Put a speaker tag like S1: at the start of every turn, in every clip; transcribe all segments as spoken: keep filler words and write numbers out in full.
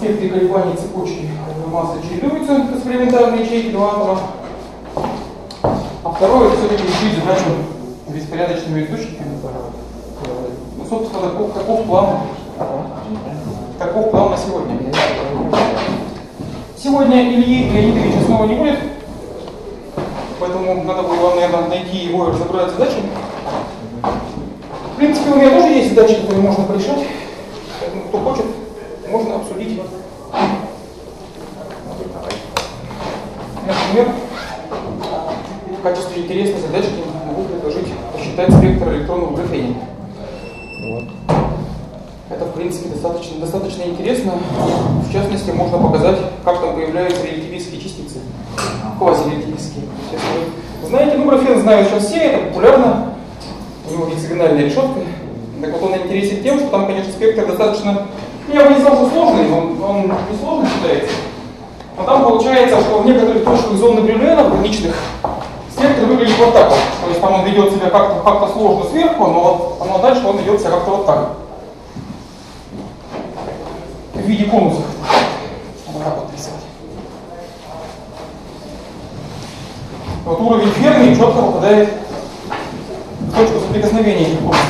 S1: спектре колебаний цепочки массы чередуются экспериментальные ячейки два атома. А второе, это все-таки решить задачу беспорядочными источниками. Ну, собственно, таков, таков план. Таков план на сегодня. Сегодня Ильи Леонидовича снова не будет, поэтому надо было вам, наверное, найти его и разобрать задачи. В принципе, у меня тоже есть задачи, которые можно порешать. Поэтому, кто хочет, можно обсудить. Например, в качестве интересной задачки могу предложить посчитать спектр электронов в графене. Вот. Это, в принципе, достаточно, достаточно интересно. В частности, можно показать, как там появляются релятивистские частицы. Квазирелятивистские. Вы знаете, ну, графен знают сейчас все, это популярно. У него гексагональная решетка. Так вот, он интересен тем, что там, конечно, спектр достаточно, я бы не сказал, что сложный, он, он не сложно считается. Но там получается, что в некоторых точках зоны Брюлена, в граничных, спектр выглядит вот так вот. То есть там он ведет себя как-то как сложно сверху, но, но дальше он ведет себя как-то вот так. В виде конусов. Вот так вот рисовать. Вот уровень Ферми четко попадает в точку соприкосновения этих конусов.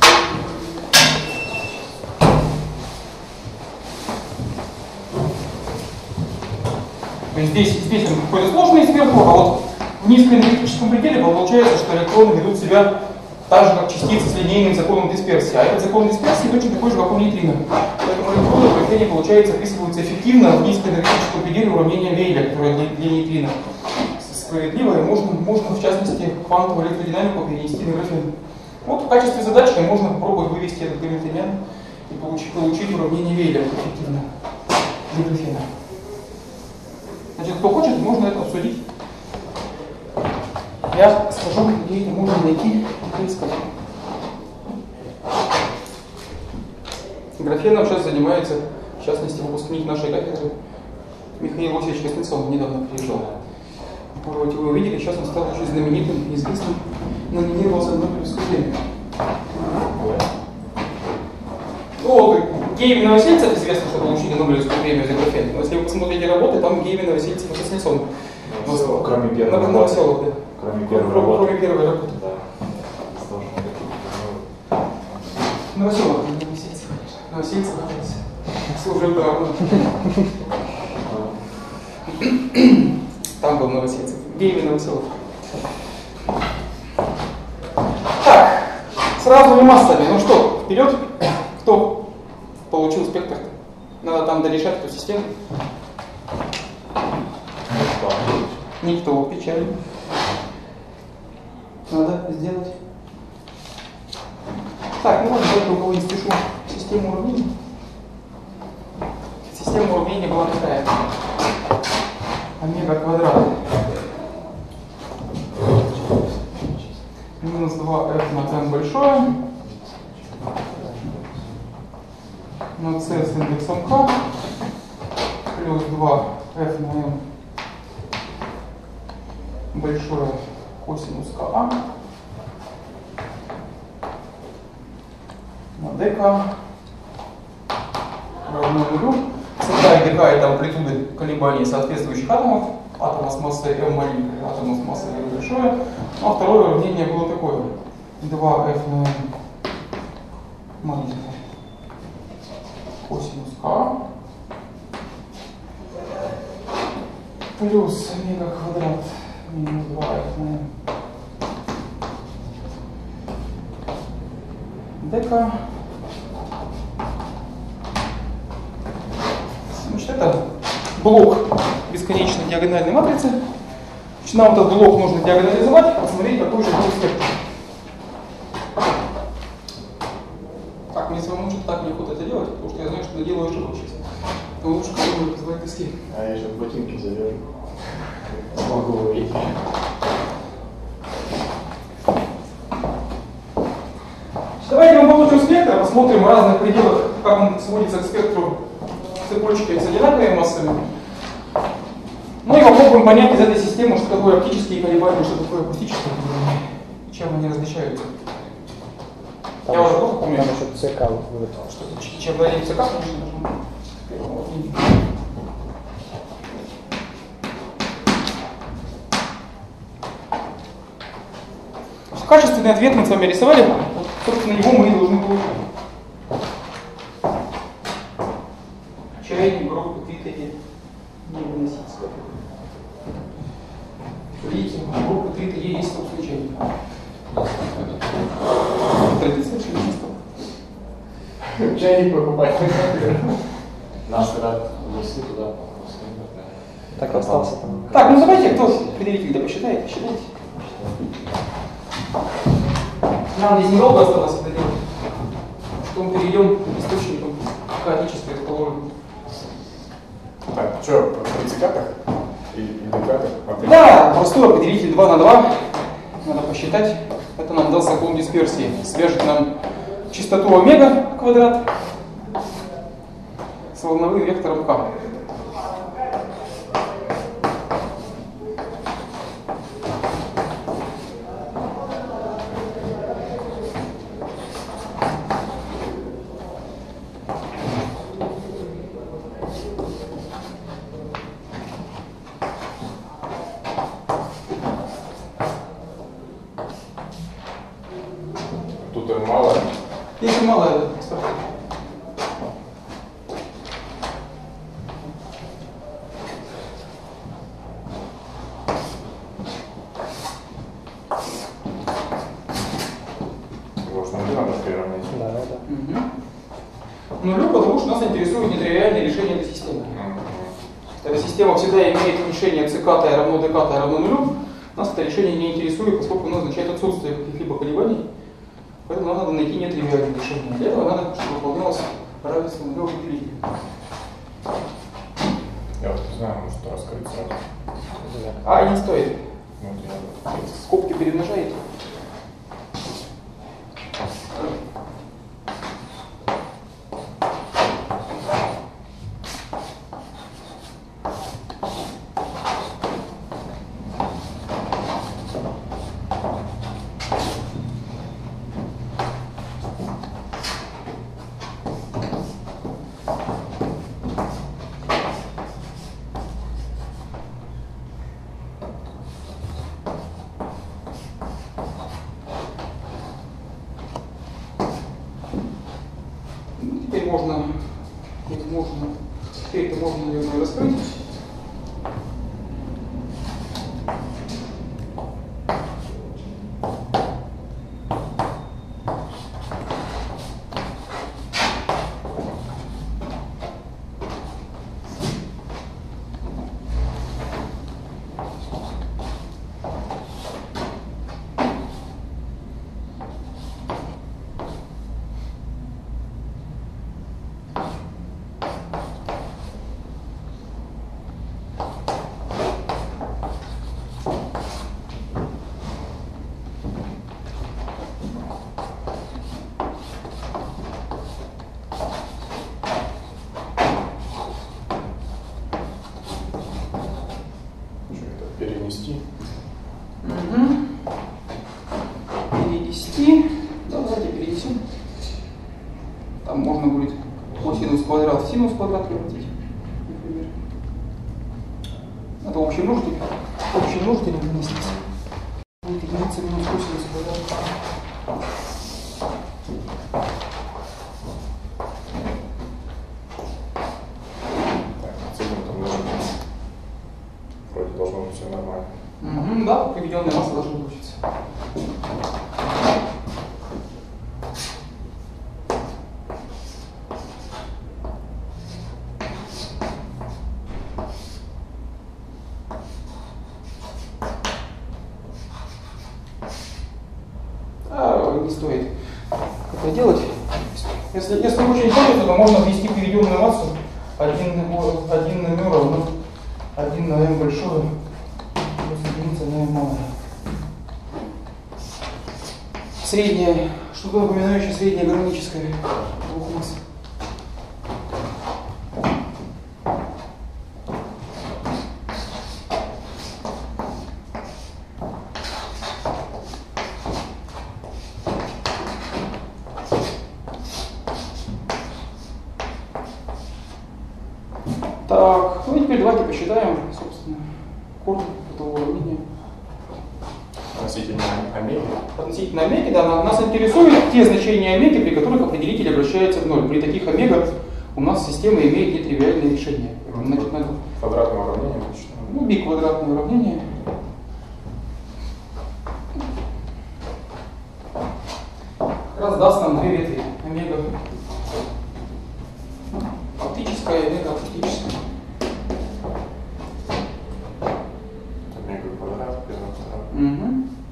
S1: То есть здесь, здесь он какой-то сложный сверху, а вот в низкоэнергетическом пределе получается, что электроны ведут себя так же, как частицы с линейным законом дисперсии. А этот закон дисперсии точно такой же, как у нейтрино. Поэтому электроны в графене, получается, описываются эффективно в низкоэнергетическом пределе уравнения Вейля, которое для, для нейтрино справедливое. Можно, можно, в частности, квантовую электродинамику перенести на графен. Вот в качестве задачки можно попробовать вывести этот гамильтониан и получить, получить уравнение Вейля эффективно для графена. Значит, кто хочет, можно это обсудить. Я скажу, где это можно найти и поискать. Графеном сейчас занимается, в частности, выпускник нашей кафедры Михаил Васильевич Костенцов, недавно приезжал. Может быть, вы увидели, сейчас он стал очень знаменитым, известным, номинировался на Нобелевскую премию. Ну, Гейвин и Новосельцев известно, что получили Нобелевскую премию за графен. Но если вы посмотрите работы, там Гейвин, Новосельцев и Костенцов.
S2: Кроме первой работы.
S1: Новоселов, да.
S2: Кроме первой
S1: кроме,
S2: работы.
S1: Кроме первой работы.
S2: Да.
S1: Новоселов, не Новосельцев, конечно. Новосельцев оказался. Служил давно. Там был Новосельцев. Гейвин, Новоселов. Так, сразу и массами. Ну что, вперед. Кто получил спектр? Надо там дорешать эту систему. Никто, печально. Надо сделать. Так, ну вот я у кого-нибудь спешу систему уравнений. Система уравнений была такая. Омега квадрат. Минус два эф на n большое. На c с индексом k. Плюс два эф на m большое косинус ка на dk равно нулю. Цета и dk это амплитуды колебаний соответствующих атомов. Атома с массой m маленькой, атома с массой m большое. Ну, а второе уравнение было такое. два эф на m маленькое косинус k плюс омега квадрат минус два эф на m dk. Значит, это блок бесконечной диагональной матрицы. Значит, нам этот блок нужно диагонализовать, посмотреть, какой же будет спектр. Так, мне самому что-то так неохота это делать, потому что я знаю, что я делаю ошибок сейчас. Но лучше кого-нибудь позвать эскейп.
S2: А я сейчас ботинки завяжу. Могу увидеть.
S1: Давайте мы получим спектр, посмотрим в разных пределах, как он сводится к спектру цепочки с одинаковыми массами. Ну и попробуем понять из этой системы, что такое оптические колебания, что такое акустические колебания, чем они различаются.
S3: Там
S1: Я
S3: еще,
S1: уже плохо помню.
S3: Там еще ЦК вывод.
S1: Что, чем на ЦК, конечно, должно быть. Качественный ответ мы с вами рисовали, вот, собственно, его мы и должны получить. Чайник, группы, твиттери не выносить сколько. Видите, группы твиттери есть собственный чайник. Традиция чайничества.
S2: Чайник покупать. Наш когда внесли туда.
S3: Так и остался там.
S1: Так, ну давайте, кто предъявитель, да посчитайте, считайте. Нам здесь недолго осталось это делать. Что мы перейдем к источникам хаотической расположенности.
S2: Так, что, при цикатах и индикатах?
S1: Да, простой определитель два на два. Надо посчитать. Это нам даст закон дисперсии. Свяжет нам частоту омега квадрат с волновым вектором k.
S2: Тут мало.
S1: Если мало,
S2: Можно не надо приравнять.
S3: Да, да.
S1: угу. Нулю, потому что нас интересует нетривиальное решение этой системы. Эта система всегда имеет решение ЦК равно ДК равно нулю. Нас это решение не интересует, поскольку оно означает отсутствие каких-либо колебаний. Поэтому нам надо найти нетривиальное решение. Для этого надо, чтобы выполнялось равенство нулевого деления.
S2: Я вот не знаю, может раскрыть сразу.
S1: А, не стоит.
S2: Вот я...
S1: Скобки перемножаете. Теперь можно, теперь можно, теперь это можно, наверное, раскрыть.
S2: Перенести.
S1: Угу. Перенести. Да, давайте перенесем. Там можно будет косинус квадрат в синус квадрат превратить, например. Это общий множитель. Общий множитель вместится. Будет единица минус косинус квадрат.
S2: Так, оценим там должно быть. Вроде должно быть все нормально.
S1: Угу, да, приведенная масса должна получиться. А, не стоит это делать. Если, если очень хочется, то можно ввести приведенную массу один на m равно один на m большое плюс единица на m малое. Среднее, что-то напоминающее среднее гармоническое двух масс. Так, ну и теперь давайте посчитаем, собственно, корни этого уравнения.
S2: Относительно омеги.
S1: Относительно омеги, да, нас интересуют те значения омеги, при которых определитель обращается в ноль. При таких омегах у нас система имеет нетривиальное решение. Значит, надо...
S2: Квадратное уравнение.
S1: Ну, би квадратное уравнение. Как раз даст нам две ветви. Омега оптическая и омега акустическая.
S2: Омега квадрат, первый, второй.
S1: Угу.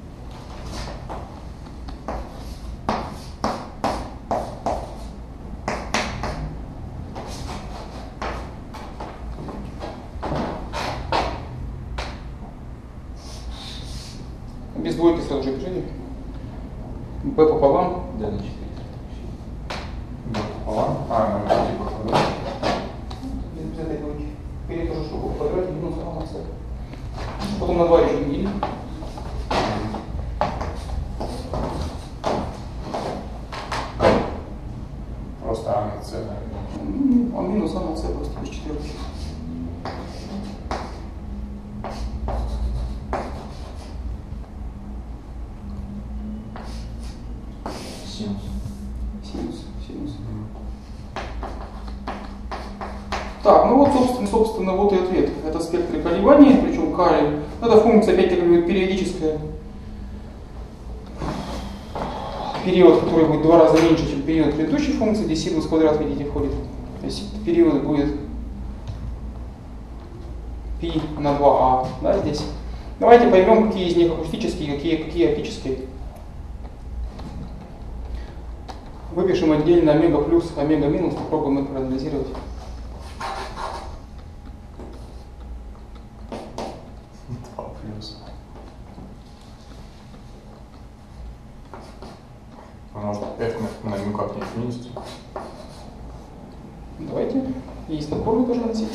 S1: Без двойки сразу же решение. b пополам.
S3: Да, на четыре.
S2: Да, пополам. А, ну, типа квадрат.
S1: Без этой двойки. Перед тоже штуку в квадрате минус а на c. Потом на два еще делим.
S2: Просто а на c, да.
S1: А минус а на c просто без четверки.
S3: Синус.
S1: Синус, синус. Так, ну вот, собственно, собственно, вот и ответ. Это спектры колебаний, причем k, это функция, опять-таки, периодическая. Период, который будет в два раза меньше, чем период предыдущей функции, здесь синус квадрат, видите, входит. То есть период будет π на два а, да, здесь. Давайте поймем, какие из них акустические, какие, какие оптические. Выпишем отдельно омега плюс, омега минус, попробуем их проанализировать.
S2: два плюс. А может, это на ну как не в минусе?
S1: Давайте. Есть подборы тоже носить.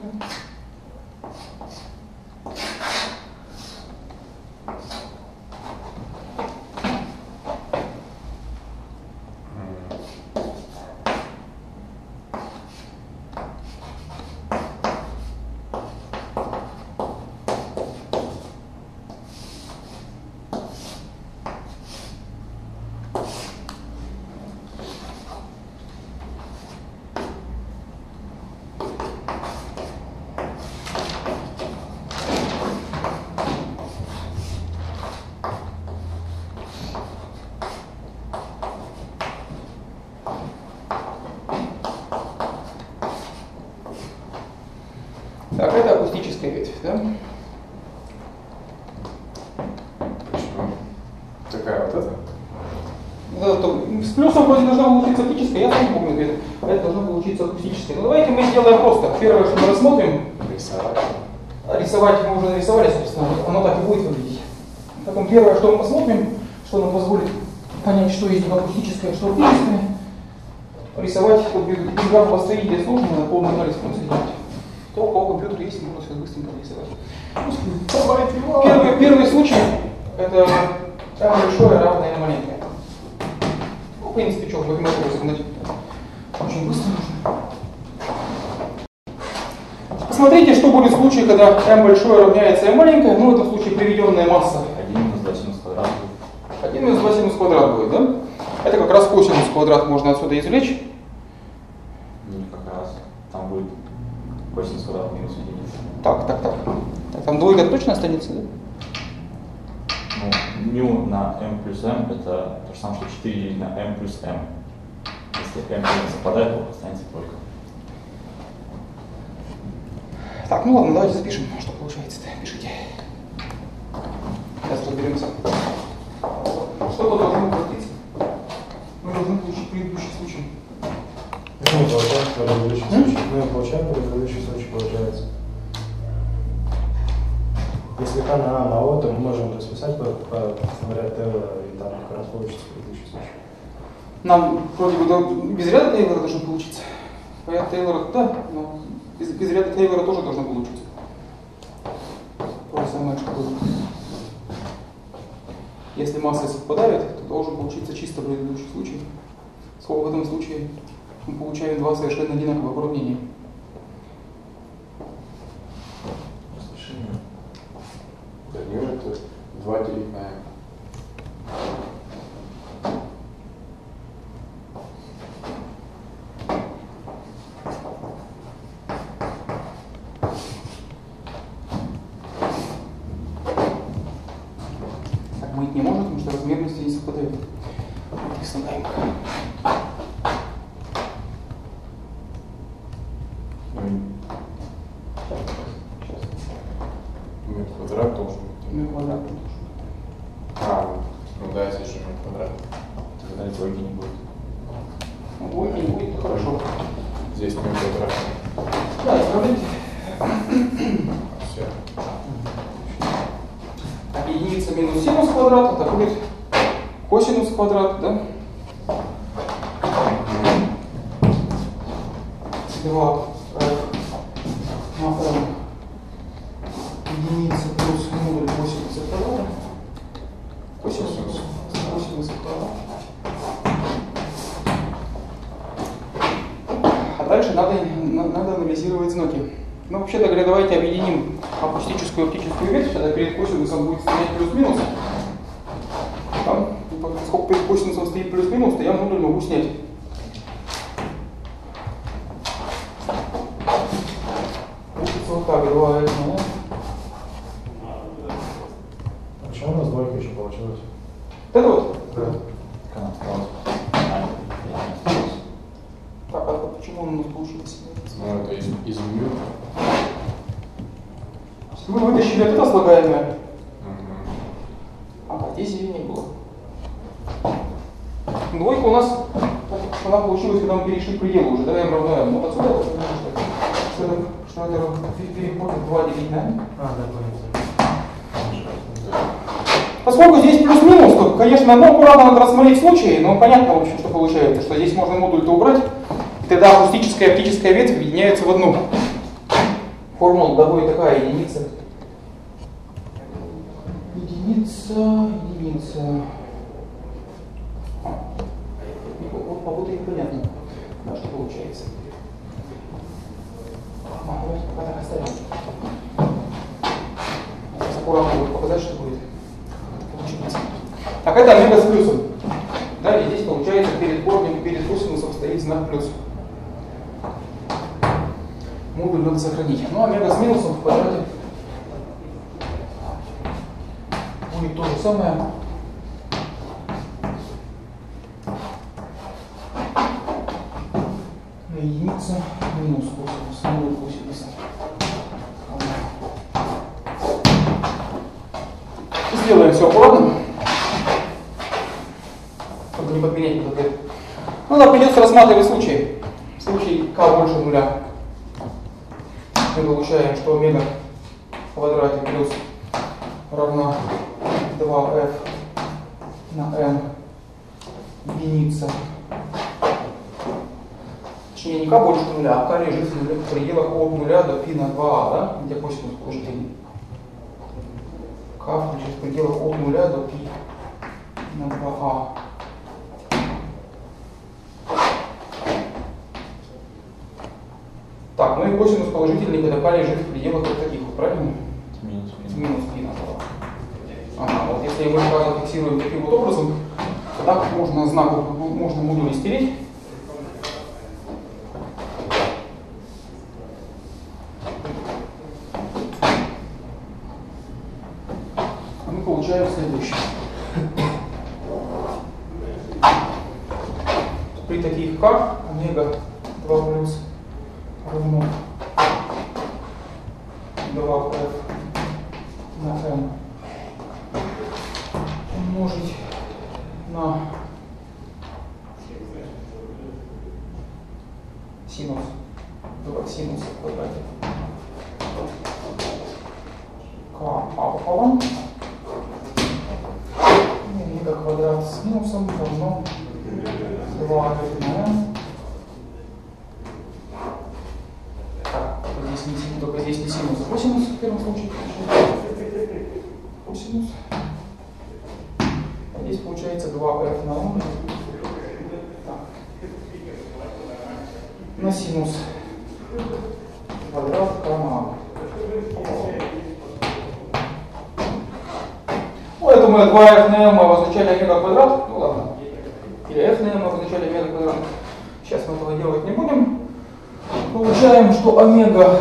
S1: Так, это акустическая ветвь, да?
S2: Почему? Такая вот эта?
S1: Да, то, с плюсом вроде должна получиться оптическая, я сам не помню ответ. А это должна получиться акустическая. Ну давайте мы сделаем просто. Первое, что мы рассмотрим.
S2: Рисовать.
S1: Рисовать мы уже нарисовали, собственно, оно так и будет выглядеть. Потом первое, что мы посмотрим, что нам позволит понять, что из них акустическое, что оптическое. Рисовать под граф построения сложно, на полный анализ можно сделать. То, у кого компьютер есть, можно сейчас быстренько рисовать. Первый, первый случай это m большое равное m маленькое. Ну, в принципе, что, вы можете загнать очень быстро нужно. Посмотрите, что будет в случае, когда m большое равняется m маленькое. Ну, в этом случае приведенная масса.
S3: один минус два синус квадрат будет.
S1: один минус два синус квадрат будет, да? Это как раз косинус квадрат можно отсюда извлечь.
S3: Не как раз. Там будет косинус квадрат минус единица.
S1: Так, так, так. Так, там двойка точно останется, да?
S3: Ну, μ на m плюс m это то же самое, что четыре делить на m плюс m. Если m не совпадает, то останется двойка.
S1: Так, ну ладно, давайте запишем, что получается-то. Пишите. Сейчас разберемся. Что-то должно пройти. Мы должны получить предыдущий случай.
S4: Ну, получаем предыдущий случай. Ну, получаем предыдущий случай, получается. Если k на a на o, то мы можем расписать по, по говоря, Тейлора, и там как раз получится предыдущий случай.
S1: Нам вроде бы до- без ряда Тейлора должно получиться. Поряд Тейлора, да, но без, без ряда Тейлора тоже должно получиться. То же самое, что было. Если массы совпадают, то должен получиться чисто предыдущий случай. Сколько в этом случае мы получаем два совершенно одинаковых уравнения. Слагаемка.
S2: М квадрат должен быть.
S1: М квадрат должен.
S2: А, ну да, здесь же м квадрат.
S3: Тогда двойки не будет.
S1: Ну, двойки не будет, это хорошо.
S2: Здесь м квадрат.
S1: Да, исправляйте.
S2: Все.
S1: Так, единица минус синус квадрата, это будет косинус квадрата, да? два на m единица плюс модуль косинуса квадрата. Косинус косинуса квадрата. А дальше надо, надо анализировать знаки. Ну, вообще-то говоря, давайте объединим акустическую и оптическую ветвь. Тогда перед косинусом будет стоять плюс-минус. Да? Поскольку перед косинусом стоит плюс-минус, то я модуль могу снять. Получится вот так, два это, да?
S4: А почему у нас двойка еще получилась?
S1: Это вот.
S4: Да.
S1: Так, а почему он у нас получился?
S2: Ну, это из, из мю.
S1: Мы вытащили вот это слагаемое,
S2: Угу.
S1: а здесь ее не было. Двойка у нас, она получилась, когда мы перешли к пределу уже, да, m равно m. Вот отсюда, что это, что это переходит два делить на m.
S4: А, да, понял.
S1: Поскольку здесь плюс-минус, то, конечно, ну, аккуратно надо рассмотреть случаи, но понятно, в общем, что получается, что здесь можно модуль-то убрать, и тогда акустическая и оптическая ветвь объединяются в одну. Формула довольно такая, единица. Единица, единица. Вот по вот непонятно, да, что получается. А, давайте пока так оставим. Аккуратно будет показать, что будет. Получается. Так, это омега с плюсом. Да, и здесь получается перед корнем и перед косинусом стоит знак плюс. Модуль надо сохранить. Ну, омега с минусом в квадрате будет то же самое. Единица минус косинус, модуль косинуса. Сделаем все аккуратно, чтобы не подменять этот ответ. Ну да, придется рассматривать случаи. В случае k больше нуля мы получаем, что омега в квадрате плюс равна два эф на n единица. Точнее, не k больше нуля, а k лежит в пределах от нуля до π на два а, да? Где косинус положительный. K лежит в пределах от нуля до π на два а. Так, ну и косинус положительный, когда k лежит в пределах вот таких, вот, правильно?
S3: Минус π.
S1: Минус π на два. Ага, вот если мы k фиксируем таким вот образом, то так можно знак, можно модуль стереть. Мы получаем следующее. При таких k омега два плюс равно два эф на m умножить на синус два синуса в квадрате k а пополам омега квадрат с минусом равно два эф на m. Здесь не синус, только здесь не синус, а косинус в первом случае. Косинус. А здесь получается два эф на m. На синус квадрат k на a. Ну, это мы два эф на m обозначали омега квадрат. Ну ладно. Или f на m обозначали омега квадрат. Сейчас мы этого делать не будем. Получаем, что омега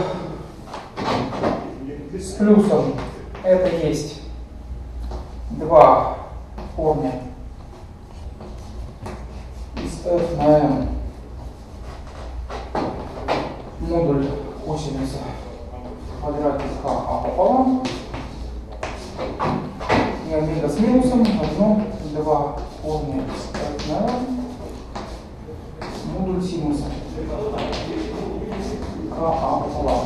S1: с плюсом это есть два корня F на m модуль косинуса в квадрате k а пополам и омега с минусом равно два корня из F на m модуль синуса k а пополам.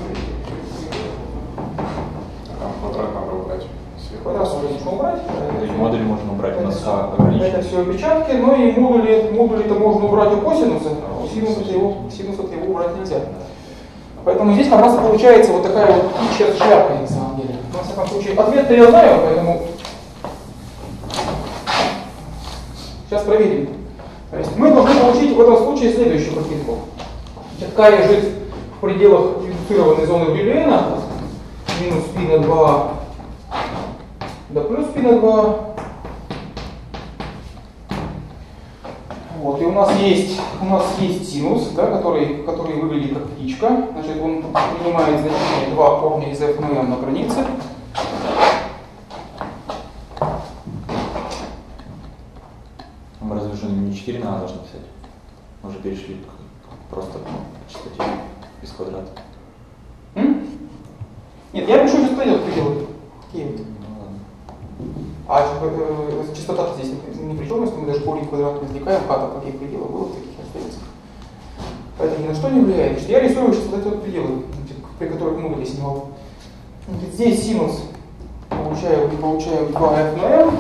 S2: Там квадрат надо убрать.
S1: Квадрат можно убрать.
S3: И модуль можно убрать, у нас k ограничен.
S1: Это все опечатки, но и модули, модули-то можно убрать у косинуса, а у синуса его, синуса его убрать нельзя. Поэтому здесь как раз получается вот такая вот птичья шляпка на самом деле. В всяком случае, ответ-то я знаю, поэтому сейчас проверим. То есть мы должны получить в этом случае следующую картинку. K лежит в пределах редуцированной зоны Брюлейна, минус π на два до плюс π на два. Вот, и у нас есть, у нас есть синус, да, который, который выглядит как птичка. Значит, он принимает значение два корня из f на m на границе.
S3: Мы разве что не четыре на а должны писать? Мы уже перешли к просто частоте без квадрата.
S1: М? Нет, я пишу сейчас предел, пределы. Какие вот?
S3: Ну ладно.
S1: А э, частота здесь ни, ни при чем, если мы даже корень квадрат извлекаем, k каких пределов было, таких остается. Поэтому ни на что не влияет. Значит, я рисую сейчас вот эти вот пределы, при которых модуль я снимал. Значит, здесь синус получаем, получаем два f на m.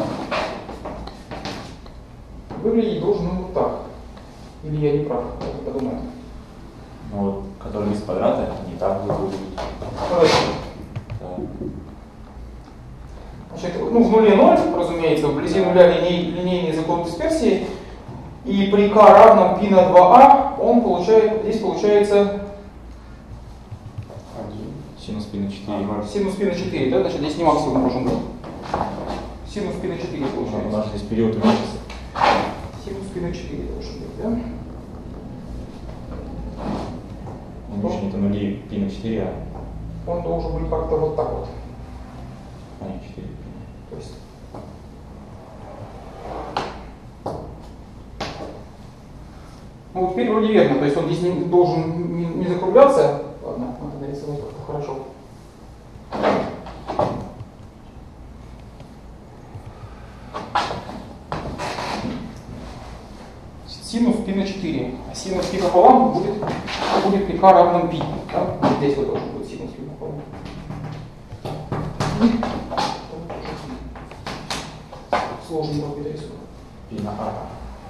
S1: Выглядеть должен ну, вот так. Или я не прав, я подумаю.
S3: Ну вот, который без квадрата, не так будет выглядеть.
S1: Давайте.
S3: Да.
S1: Значит, ну, в нуле ноль, разумеется, вблизи нуля линей, линейный закон дисперсии. И при k равном π на два а он получает, здесь получается
S3: Синус π на четыре.
S1: синус π на четыре, да? Значит, здесь не максимум должен быть. Синус π на четыре
S3: У
S1: получается.
S3: нас здесь период уменьшится.
S1: Синус π на четыре должен быть, да?
S3: Уменьшение это нули π на четыре, а
S1: Он должен быть как-то вот так вот.
S3: а не четыре.
S1: То есть ну, вот теперь вроде верно, то есть он здесь не должен не, не закругляться. Ладно, надо нарисовать как-то хорошо. Синус π на четыре, а синус π пополам будет, будет при k равном π. Да? Вот здесь вот должен быть синус π пополам. Сложный какой-то рисунок.
S3: π на а.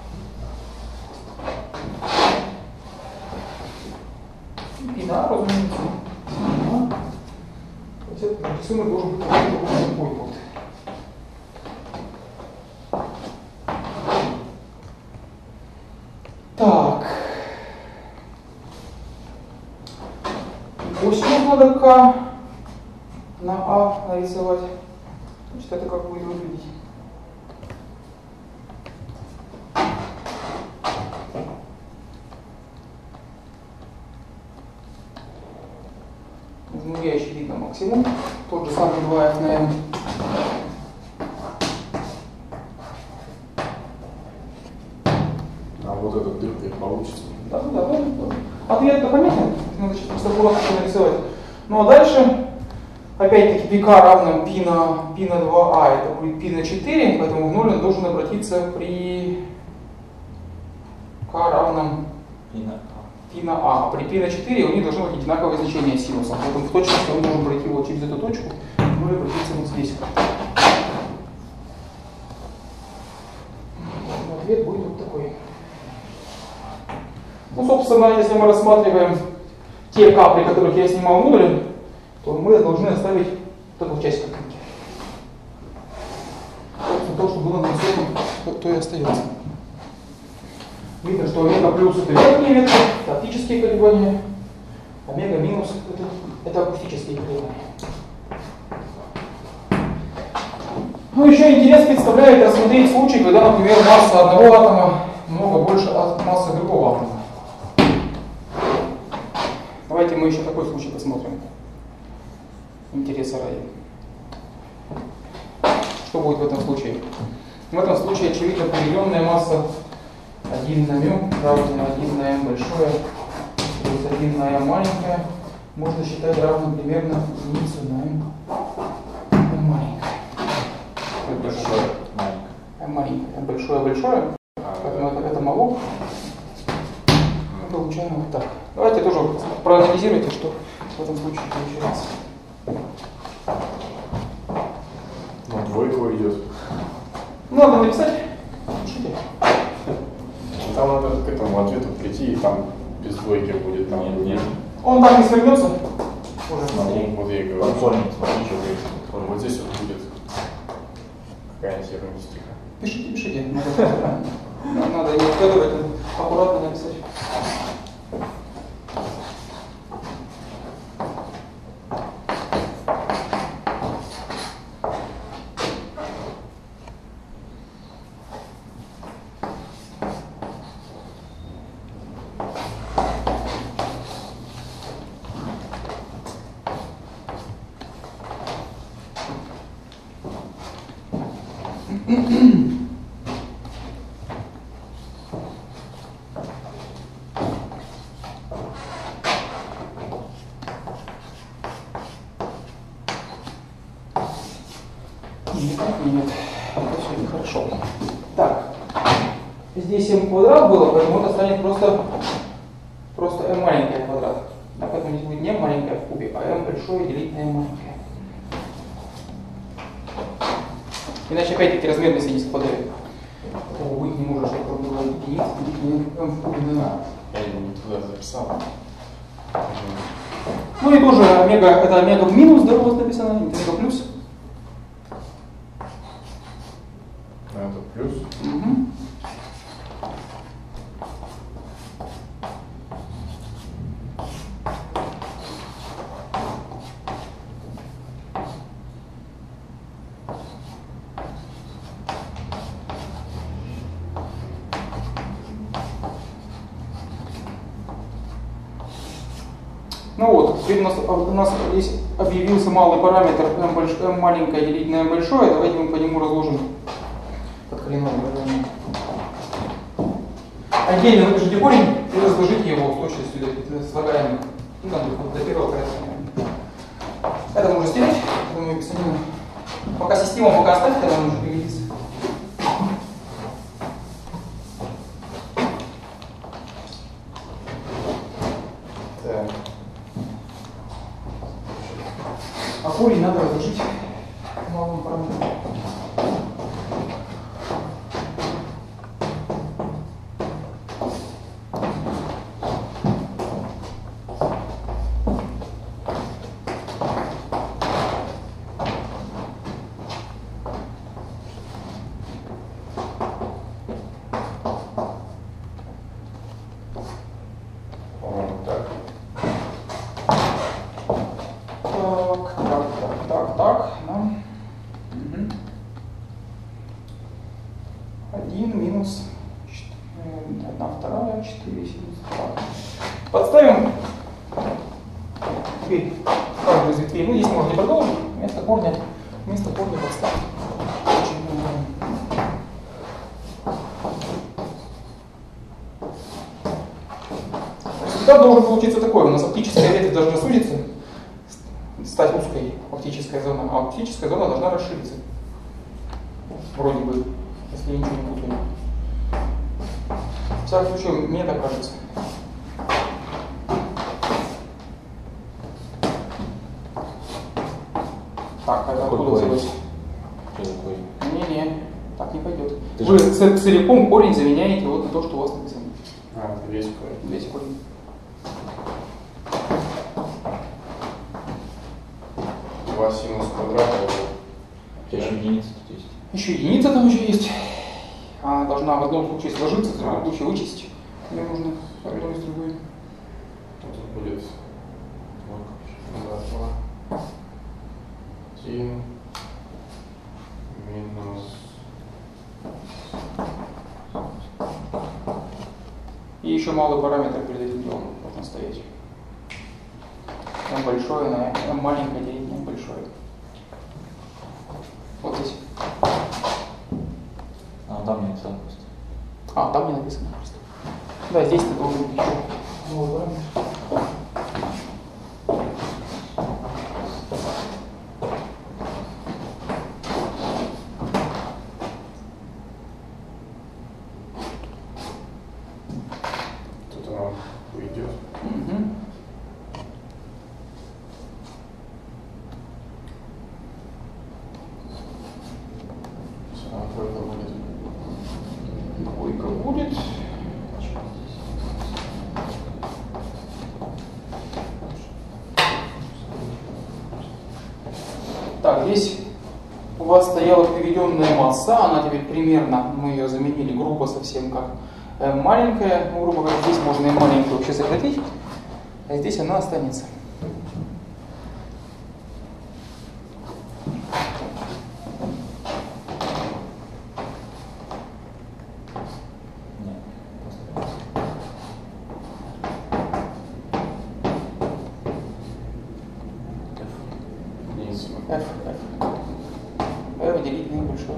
S1: Пина, разумеется. Пина. То есть этот рисунок должен быть такой вот. Так. Косинус надо k на а нарисовать. Значит, это как будет выглядеть? В нуле очевидно максимум. Тот же самый два f на m.
S2: А вот этот дырка получится.
S1: Да, да, да, да. Ответ-то понятен. Надо сейчас просто аккуратно нарисовать. Ну а дальше, опять-таки, πk равно π на, π на два а, это будет π на четыре, поэтому в ноль он должен обратиться при k равном
S3: π на а.
S1: π на а. А при π на четыре у них должно быть одинаковое значение синуса. Поэтому в точности он должен пройти вот через эту точку, ну и обратиться вот здесь. Ответ будет вот такой. Ну, собственно, если мы рассматриваем те k, при которых я снимал модули, то мы должны оставить вот эту часть картинки. То, что было нарисовано, то, то и остается. Видно, что омега плюс это верхние ветки, это оптические колебания, омега минус это, это акустические колебания. Ну, еще интерес представляет рассмотреть случай, когда, например, масса одного атома много больше от массы другого атома. Давайте мы еще такой случай посмотрим. Интереса ради. Что будет в этом случае? В этом случае, очевидно, определенная масса один на m равен один на m большое плюс один на m маленькое можно считать равным примерно единице на m, m маленькое.
S2: Это большое.
S3: Маленькое.
S1: M маленькое. M большое большое.
S2: А,
S1: Поэтому это, это молок. Мы получаем вот так. Давайте тоже проанализируйте, что в этом случае получается.
S2: ну, двойка идет.
S1: Ну, надо написать. Пишите.
S2: Там надо к этому ответу прийти, и там без двойки будет. Там
S3: Нет, нет.
S1: Он так не свернется. Уже.
S2: Ну, вот я и говорю.
S3: Подформить, смотри, что говорит.
S2: Вот здесь вот будет какая-нибудь ерунистика.
S1: Пишите, пишите. Надо, надо не откладывать, аккуратно написать. Нет, нет, это все нехорошо. Так, здесь m квадрат было, поэтому это станет просто, просто m маленькое квадрат. А поэтому здесь будет не m маленькое в кубе, а m большое делить на m маленькое. Иначе опять-таки размерности не совпадают. Такого быть не может, чтобы было единица делить на m в кубе на a.
S2: Я его не туда записал.
S1: Ну и тоже омега, это омега в минус, да, у вас написано, это омега плюс.
S2: А это плюс.
S1: Угу. Ну вот, теперь у нас, у нас здесь объявился малый параметр m, больш, m маленькое делить на m большое. Давайте мы по нему разложим подколенное выражение. Отдельно выпишите корень и разложите его с точностью до слагаемых. Ну, там, до первого порядка. Это можно стереть, думаю, писанину. Пока систему пока оставьте, она может пригодиться.
S2: Так.
S1: А корень надо разложить малым параметром.
S2: По-моему, так.
S1: Так, так, так, так, так. Да. Угу. один минус одна вторая, четыре, семь. Так. Подставим теперь каждую из ветвей. Ну, здесь можно не продолжить. Вместо корня, вместо корня подставим. Очень много. Результат должен получиться такой. У нас оптическая ветвь должна сузиться, стать узкой оптическая зона, а оптическая зона должна расшириться. Вроде бы, если я ничего не путаю. В всяком случае, мне так кажется. Так, это
S3: Какой
S1: откуда
S3: корень?
S1: взялось?
S3: Что такое?
S1: Не-не, так не пойдет.
S3: Ты
S1: Вы
S3: же-
S1: ц- целиком корень заменяете вот на то, что у вас написано.
S2: А, это весь корень.
S1: Весь корень.
S2: два синус квадрата.
S3: У тебя еще единица тут есть.
S1: Еще единица там еще есть. Она должна в одном случае сложиться, в другом случае вычесть. Мне нужно одно из другой.
S2: Вот тут будет два, два. Один. Минус.
S1: И еще малый параметр перед этим делом должен стоять. m большое на m маленькое делить на m большое. Вот здесь.
S3: А, там не написал просто.
S1: А, там не написано просто. Да, здесь ты должен быть еще новый параметр.
S2: Тут оно уйдет.
S1: Угу.
S2: А, тройка будет.
S1: Двойка будет. Так, здесь у вас стояла приведенная масса, она теперь примерно, мы ее заменили грубо совсем как э, маленькая, ну, грубо говоря, здесь можно и маленькую вообще сократить, а здесь она останется. F, F. F делить на большое.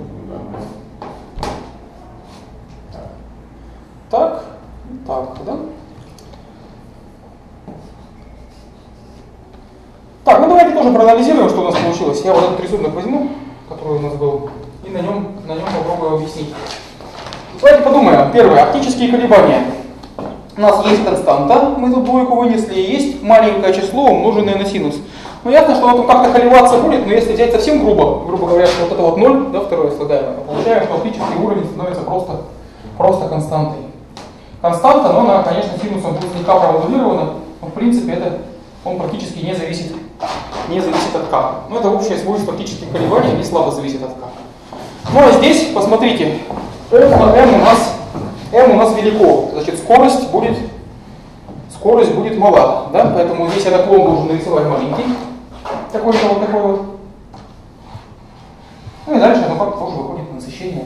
S1: Так, так, да? Так, ну давайте тоже проанализируем, что у нас получилось. Я вот этот рисунок возьму, который у нас был, и на нем, на нем попробую объяснить. Давайте подумаем. Первое, оптические колебания. У нас есть константа, мы тут двойку вынесли, и есть маленькое число, умноженное на синус. Ну ясно, что оно как-то колебаться будет, но если взять совсем грубо, грубо говоря, что вот это вот ноль, да, второе слагаемое, то получаем, что оптический уровень становится просто, просто константой. Константа, но она, конечно, синусом будет слегка промодулирована, но в принципе это, он практически не зависит, не зависит от k. Но это общее свойство оптических колебаний, они слабо зависят от k. Ну а здесь, посмотрите, m, m у нас, m у нас велико, значит скорость будет, скорость будет мала, да? Поэтому здесь я наклон должен нарисовать маленький. Такой-то вот такой вот. Ну и дальше оно как-то тоже выходит на насыщение.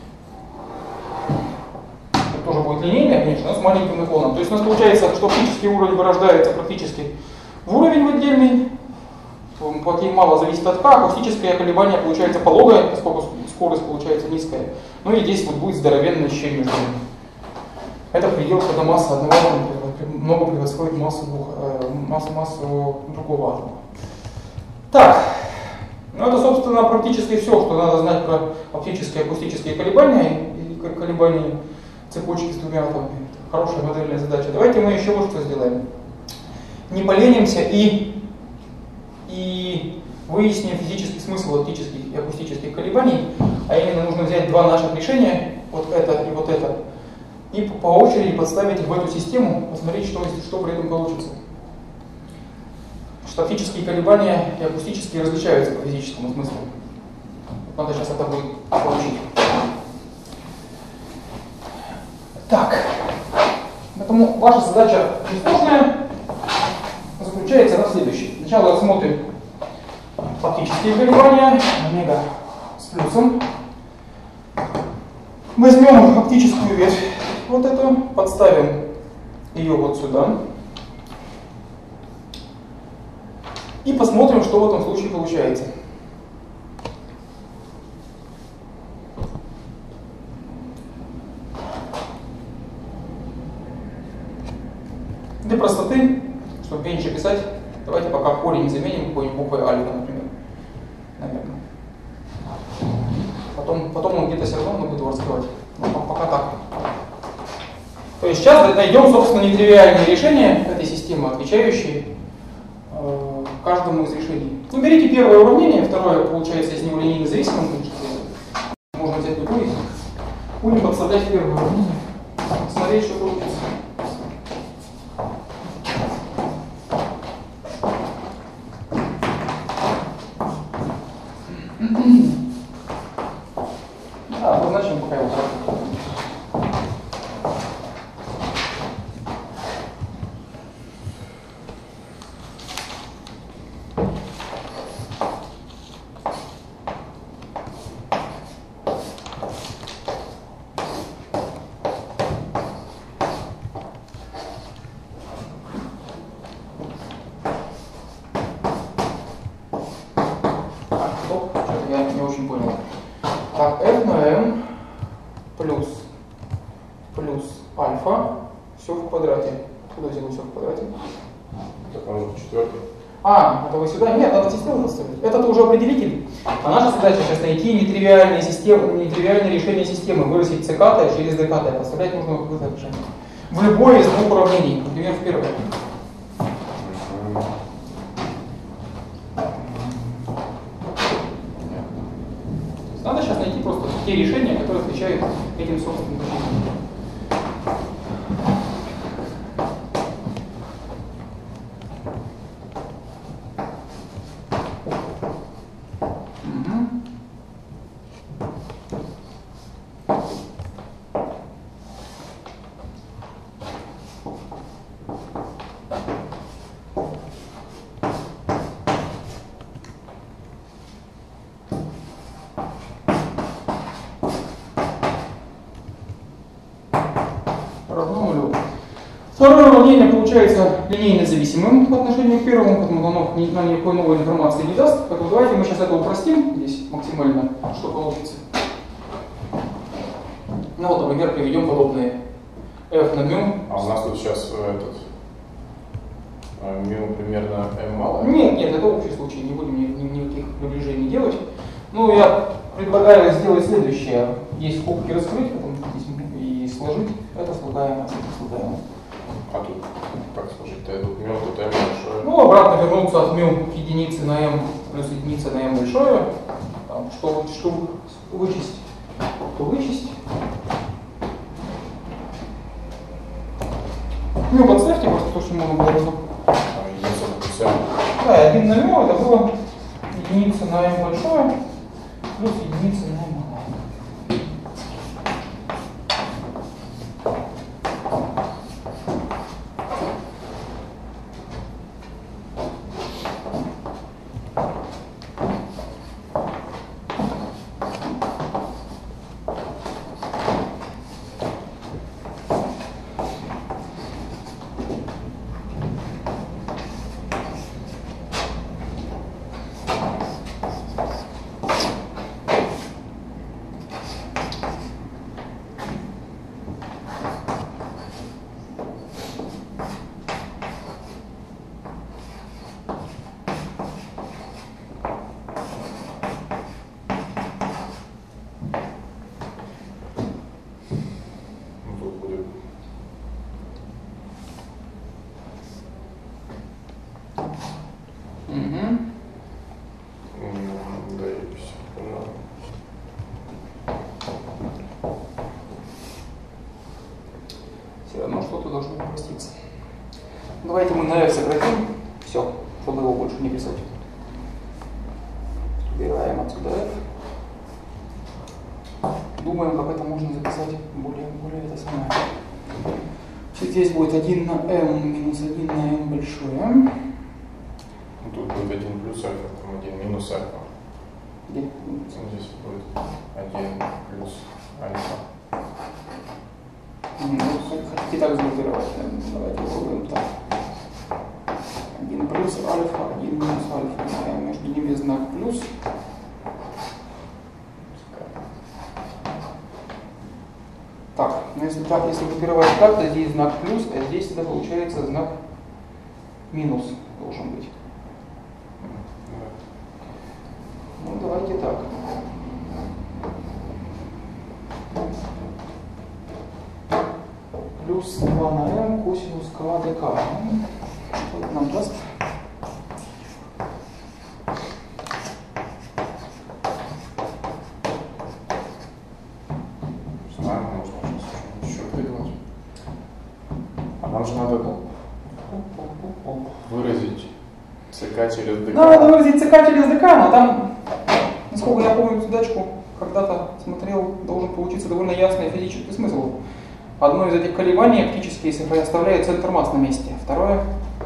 S1: Это тоже будет линейное, конечно, но с маленьким наклоном. То есть у нас получается, что оптический уровень вырождается практически в уровень в отдельный. Плотин мало зависит от k, акустическое колебание получается пологое, поскольку скорость получается низкая. Ну и здесь вот будет здоровенная щель между ними. Это предел, когда масса одного атома много превосходит массу, двух, э, массу, массу другого атома. Так, ну это, собственно, практически все, что надо знать про оптические и акустические колебания и колебания цепочки с двумя атомами. Хорошая модельная задача. Давайте мы еще вот что сделаем. Не поленимся и, и выясним физический смысл оптических и акустических колебаний, а именно нужно взять два наших решения, вот это и вот это, и по очереди подставить их в эту систему, посмотреть, что, что при этом получится. Что оптические колебания и акустические различаются по физическому смыслу. Надо сейчас это будет получить. Так, поэтому ваша задача несложная, заключается на следующей. Сначала рассмотрим оптические колебания, омега с плюсом. Возьмем оптическую ветвь, вот эту, подставим ее вот сюда. И посмотрим, что в этом случае получается. Для простоты, чтобы меньше писать, давайте пока корень заменим какой-нибудь буквой альфа, например. Наверное. Потом, потом он где-то все равно мы будем раскрывать. Но пока так. То есть сейчас найдем, собственно, нетривиальные решения этой системы, отвечающие э, каждому из решений. Ну, берите первое уравнение, второе получается из него линейно зависимым, конечно. Можно взять любой. Будем подставлять первое уравнение, смотреть, что получится. Да, обозначим пока его так. Я не А, это вы сюда? Нет, надо систему поставить. Это уже определитель. А наша задача сейчас найти нетривиальные, системы, нетривиальные решения системы, выразить циката через деката. Поставлять нужно в это решение. В любое из двух уравнений, например, в первое. Надо сейчас найти просто те решения, которые отвечают этим собственным решениям. Второе уравнение получается линейно зависимым по отношению к первому, поэтому оно нам никакой новой информации не даст. Поэтому давайте мы сейчас это упростим здесь максимально, что получится. Ну вот, например, приведем подобные f на μ.
S2: А у нас тут сейчас этот μ примерно m мало?
S1: Нет, нет, это общий случай, не будем ни, ни, никаких приближений делать. Ну, я предлагаю сделать следующее. Есть скобки раскрыть, потом здесь и сложить. Это слагаемое, это слагаемое.
S2: А тут как сложить-то? Тут μ, тут m большое.
S1: Ну, обратно вернуться от μ к единице на m плюс единица на m большое. Там, что, что вычесть, то вычесть. Ну, подставьте просто то, что можно было.
S2: А, единица на плюс m.
S1: Да, один на μ это было единица на m большое плюс единица на m малое. Все равно что-то должно упроститься. Давайте мы на f сократим. Все, чтобы его больше не писать. Убираем отсюда f. Думаем, как это можно записать более, более это самое. Здесь будет один на m минус один на m большое.
S2: Тут будет один плюс альфа, там один минус альфа.
S1: Где?
S2: Здесь будет один плюс альфа.
S1: Ну, хотите так сгруппировать, давайте попробуем так. один плюс альфа, один минус альфа, между ними знак плюс. Так, ну если так, если группировать так, то здесь знак плюс, а здесь это получается знак минус должен быть. Ну давайте так. Плюс два на m косинус k dk. Что это нам даст?
S2: Знаем, можно сейчас еще придумать. А нам же надо выразить ck через dk.
S1: Да, надо выразить ck через dk, но там, насколько я помню задачку, когда-то смотрел, должен получиться довольно ясный физический смысл. Одно из этих колебаний оптически оставляет центр масс на месте. Второе,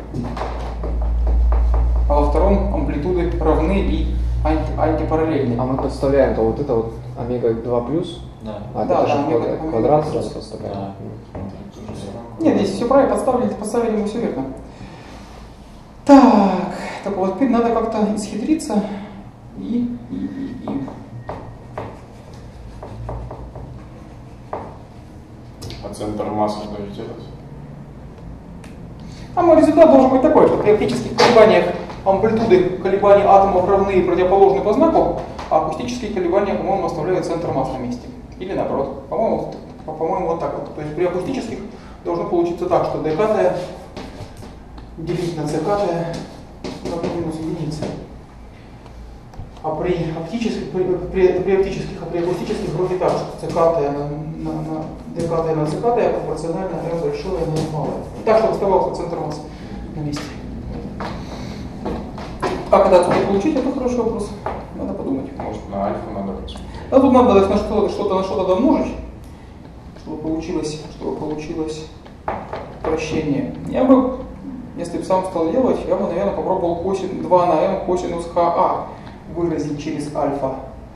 S1: а во втором амплитуды равны и анти, антипараллельны.
S4: А мы подставляем, то вот это вот омега два плюс,
S3: Да.
S4: а
S1: Да,
S4: это
S1: да,
S4: же
S1: омега-
S4: квадрат,
S1: омега
S4: квадрат
S1: плюс.
S4: сразу подставляем.
S3: Да.
S1: Нет, здесь все правильно, подставили, поставили ему все верно. Так, так вот теперь надо как-то исхитриться и, и, и, и.
S2: А центр массы что сделать?
S1: А мой результат должен быть такой, что при оптических колебаниях амплитуды колебаний атомов равны и противоположны по знаку, а акустические колебания, по-моему, оставляют центр масс на месте. Или наоборот. По-моему, по-моему, вот так вот. То есть при акустических должно получиться так, что dk делить на ck равно минус единице. А при оптических, при, при, при оптических, а при акустических вроде так, что ck на, на, на dk на ck пропорционально m большое на m малое. Так, чтобы оставался центр масс на месте. А когда отсюда получить, это хороший вопрос. Надо подумать.
S2: Может, на альфа надо посмотреть.
S1: А тут надо на что-то что-то на что-то домножить, чтобы получилось, чтобы получилось вращение. Я бы, если бы сам стал делать, я бы, наверное, попробовал косин два на m косинус ха выразить через альфа.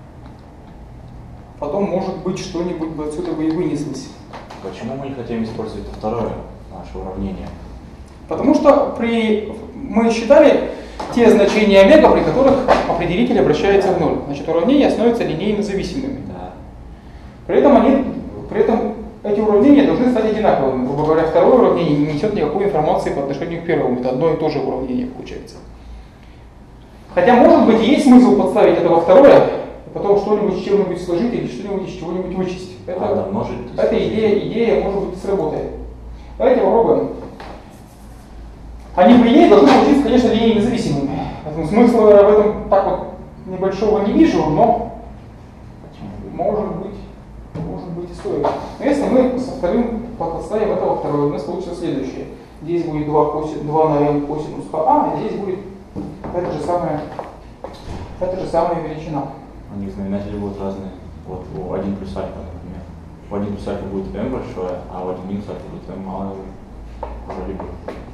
S1: Потом, может быть, что-нибудь бы отсюда бы и вынеслось.
S3: Почему мы не хотим использовать второе наше уравнение?
S1: Потому что при... мы считали те значения омега, при которых определитель обращается в ноль. Значит, уравнения становятся линейно зависимыми.
S3: Да.
S1: При этом, они, при этом эти уравнения должны стать одинаковыми. Грубо говоря, второе уравнение не несет никакой информации по отношению к первому. Это одно и то же уравнение получается. Хотя, может быть, есть смысл подставить это во второе, и потом что-нибудь с чем-нибудь сложить или что-нибудь из чего-нибудь вычесть. Это,
S3: а, да, может,
S1: эта идея, идея, может быть, сработает. Давайте попробуем. Они, по идее, должны получиться, конечно, линейно зависимыми. Поэтому смысла в этом так вот небольшого не вижу, но может быть, может быть и стоит. Но если мы со вторым подставим это во второе, у нас получится следующее. Здесь будет два, коси, два на m косинус ха, а здесь будет эта же самая, эта же самая величина.
S3: У них знаменатели будут разные. Вот у один плюс альфа, например. У один плюс альфа будет m большое, а у один минус альфа будет m малое уже либо.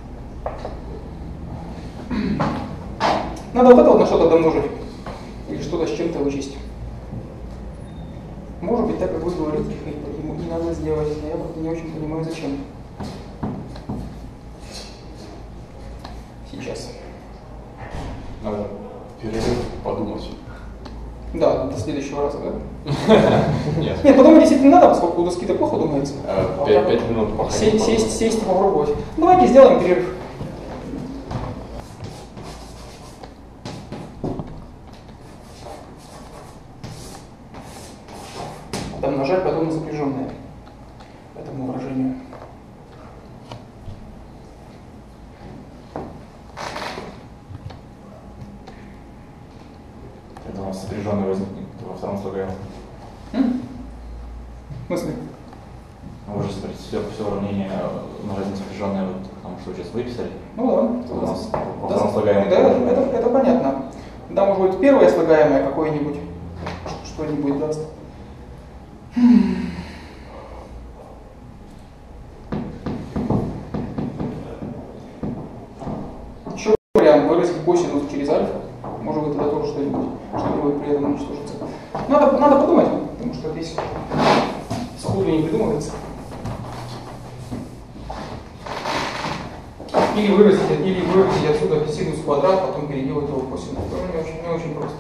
S1: Надо вот это вот на что-то домножить. Или что-то с чем-то вычесть. Может быть, так как вы говорите, ему не надо сделать, но я просто не очень понимаю, зачем. Сейчас.
S2: Надо перерыв подумать.
S1: Да, до следующего раза, да?
S2: Нет.
S1: Нет, подумать действительно надо, поскольку у доски-то плохо думается.
S2: Пять минут пока.
S1: Сесть, сесть, сесть и попробовать. Давайте сделаем перерыв. Домножать потом на запряженное этому выражению.
S3: Это у нас сопряженное возникнет во втором слагаемом.
S1: В смысле?
S3: Мы уже все, все уравнение умножать сопряженное, вот, потому что вы сейчас выписали.
S1: Ну да.
S3: У нас во
S1: Да,
S3: втором слагаемом.
S1: да, это, это, это понятно. Да, может быть, первое слагаемое какое-нибудь что-нибудь даст. Еще вариант выразить косинус через альфа. Может быть, тогда тоже что-нибудь, что-нибудь при этом уничтожится. Надо, надо подумать, потому что здесь сходу не придумывается. Или выразить, или выразить отсюда синус квадрат, потом переделать его в косинус. Тоже не очень, не очень просто.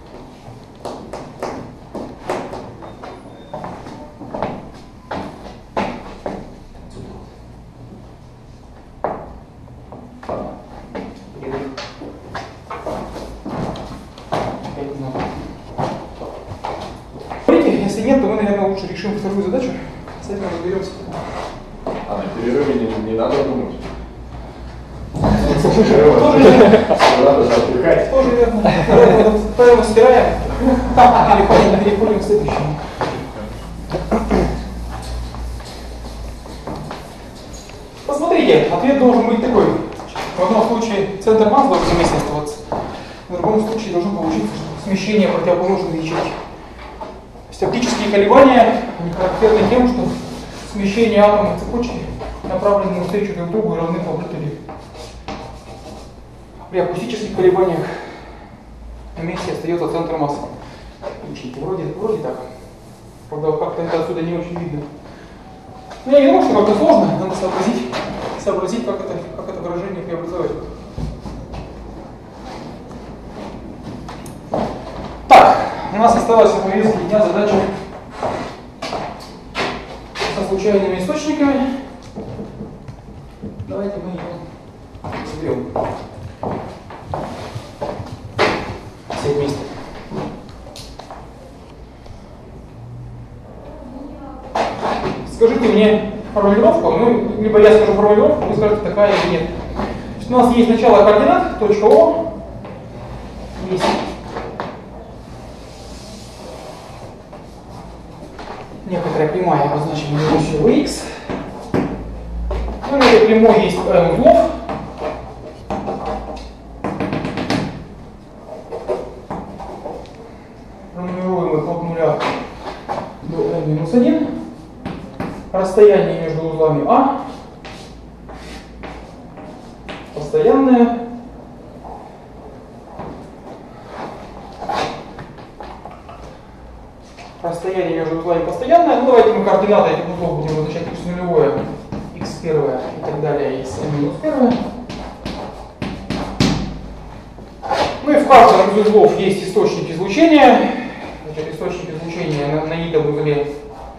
S1: Если нет, то мы, наверное, лучше решим вторую задачу. С этим разберемся.
S2: А на перерыве не, не надо думать.
S1: Тоже верно.
S2: Надо же отдыхать.
S1: Тоже верно. Поэтому стираем. Переходим, переходим к следующему. Посмотрите, ответ должен быть такой. В одном случае центр масс должен на месте оставаться. В другом случае должно получиться смещение противоположной ячейки. То есть оптические колебания они характерны тем, что смещение атомов цепочки направлены навстречу друг другу и равны по амплитуде. При акустических колебаниях на месте остается центр массы ячейки. Вроде, вроде так. Правда, как-то это отсюда не очень видно. Но я не думаю, что как-то сложно. Надо сообразить, сообразить как, это, как это выражение преобразовать. Так, у нас осталась на повестке дня задача со случайными источниками. Давайте мы ее разберем. все вместе. Скажите мне формулировку, ну, либо я скажу формулировку, вы скажете, такая или нет. Значит, у нас есть начало координат, точка О, есть некоторая прямая, обозначенная величиной x. Ну, на этой прямой есть n углов. Пронумеруем их от нуля до n минус один. Расстояние между узлами А постоянное. Расстояние между узлами постоянное. Ну, давайте мы координаты этих узлов будем обозначать x нулевое, x первое и так далее, x минус первое. Ну и в каждом из узлов есть источник излучения. Значит, источник излучения на, на итом узле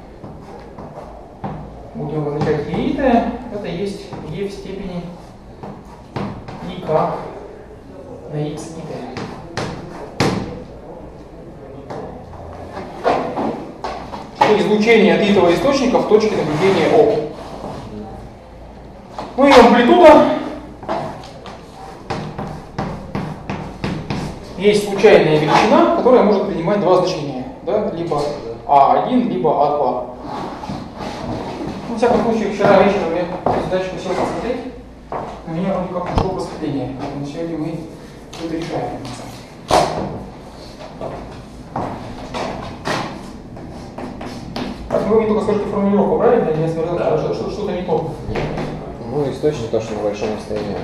S1: будем обозначать е-ито. Это есть e в степени ик на x ито. Излучение от итого источника в точке наблюдения О. Ну и амплитуда есть случайная величина, которая может принимать два значения, да? Либо а один, либо а два. Во всяком случае, вчера вечером я задачку сел посмотреть, у меня вроде как пришло распределение, поэтому сегодня мы это решаем. Так, вы мне только скажите формулировку, правильно? Я смотрел, да, что, что, что-то не то.
S5: Ну, источник то, что на большом расстоянии.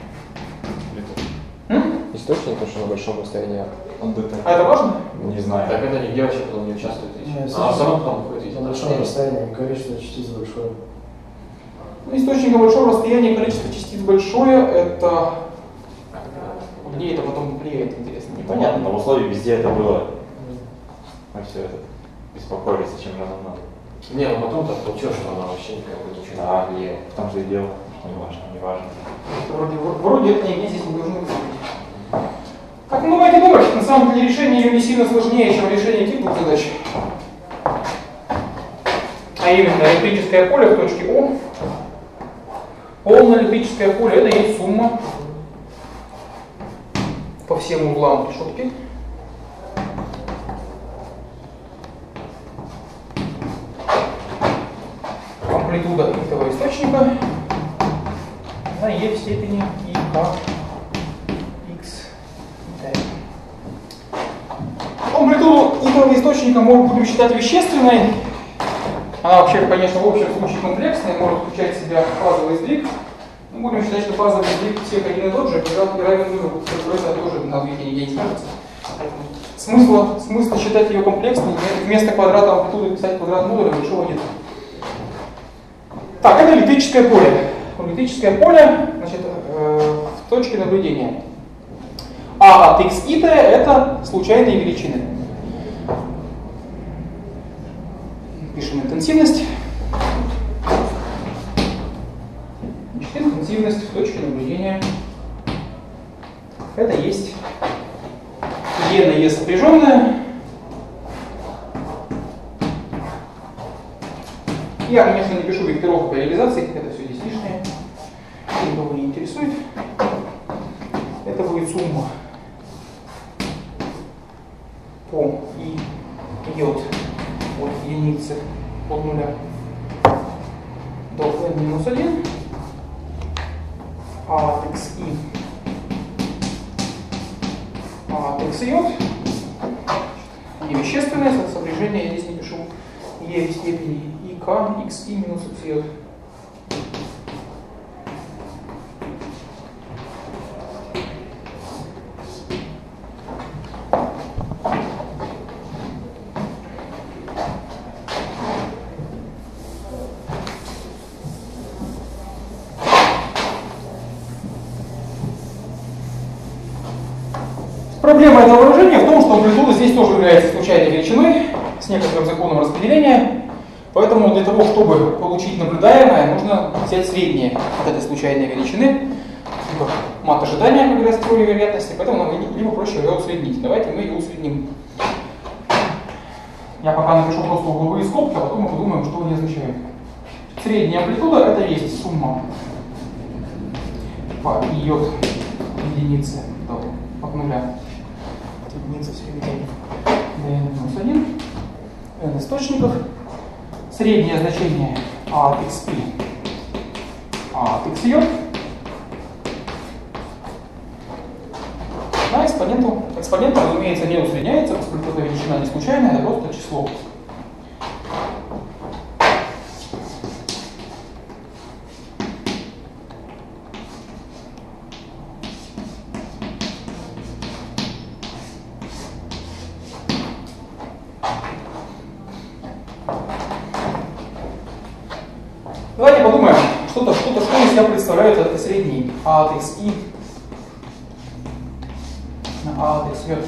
S1: М?
S5: Источник то, что на большом расстоянии.
S1: А это важно?
S3: Не знаю.
S2: Так это нигде вообще потом не участвует.
S4: Нет,
S2: А сама потом выходит.
S4: На большом расстоянии количество частиц большое.
S1: Ну, источник на большом расстоянии, количество частиц большое, это... Где это потом влияет, интересно?
S3: Непонятно, но в условии везде это было. Мы все это беспокоились, зачем же нам надо.
S2: Не, ну потом так получилось, что она вообще никак бы ничего
S3: Да,
S2: не влияет.
S3: в том же и дело, что не важно, не важно.
S1: Вроде, вроде это нигде здесь не должно быть. Как вы думаете думать? На самом деле решение ее не сильно сложнее, чем решение типов задач. А именно, электрическое поле в точке О. Полное электрическое поле — это есть сумма по всем углам решетки. Амплитуда этого источника на e в степени ик x. Амплитуду этого источника мы будем считать вещественной. Она вообще, конечно, в общем случае комплексная, может включать в себя фазовый сдвиг. Мы будем считать, что фазовый сдвиг всех один и тот же, и равен нулю. Это тоже на двойке нигде не скажется. Смысла, смысла считать ее комплексной, вместо квадрата амплитуды писать квадрат модуля большого нет. Так, это электрическое поле. Электрическое поле, значит, э, в точке наблюдения. А от x и t это случайные величины. Пишем интенсивность. Значит, интенсивность в точке наблюдения. Это есть e на e сопряженное. Я, конечно, не пишу векторов по реализации, это все здесь лишнее. Никого не интересует. Это будет сумма по и йод от единицы от нуля до n минус один, а от xi, а от x йод, и вещественное сопряжение я здесь не пишу, e в степени ик xi минус x йод. Проблема этого выражения в том, что амплитуда здесь тоже является случайной величиной с некоторым законом распределения. Поэтому для того, чтобы получить наблюдаемое, нужно взять среднее от этой случайной величины. мат ожидания, как говорят, теории вероятности, поэтому нам либо проще ее усреднить. Давайте мы ее усредним. Я пока напишу просто угловые скобки, а потом мы подумаем, что они означают. Средняя амплитуда — это есть сумма по и от единицы до от нуля от единицы в середине до n минус один, n источников, среднее значение а от xp, а от xj на экспоненту. Экспонент, разумеется, не усредняется, поскольку эта величина не случайная, это просто число. Давайте подумаем, что-то, что-то, что из себя представляет это средний а от xi на а от xj.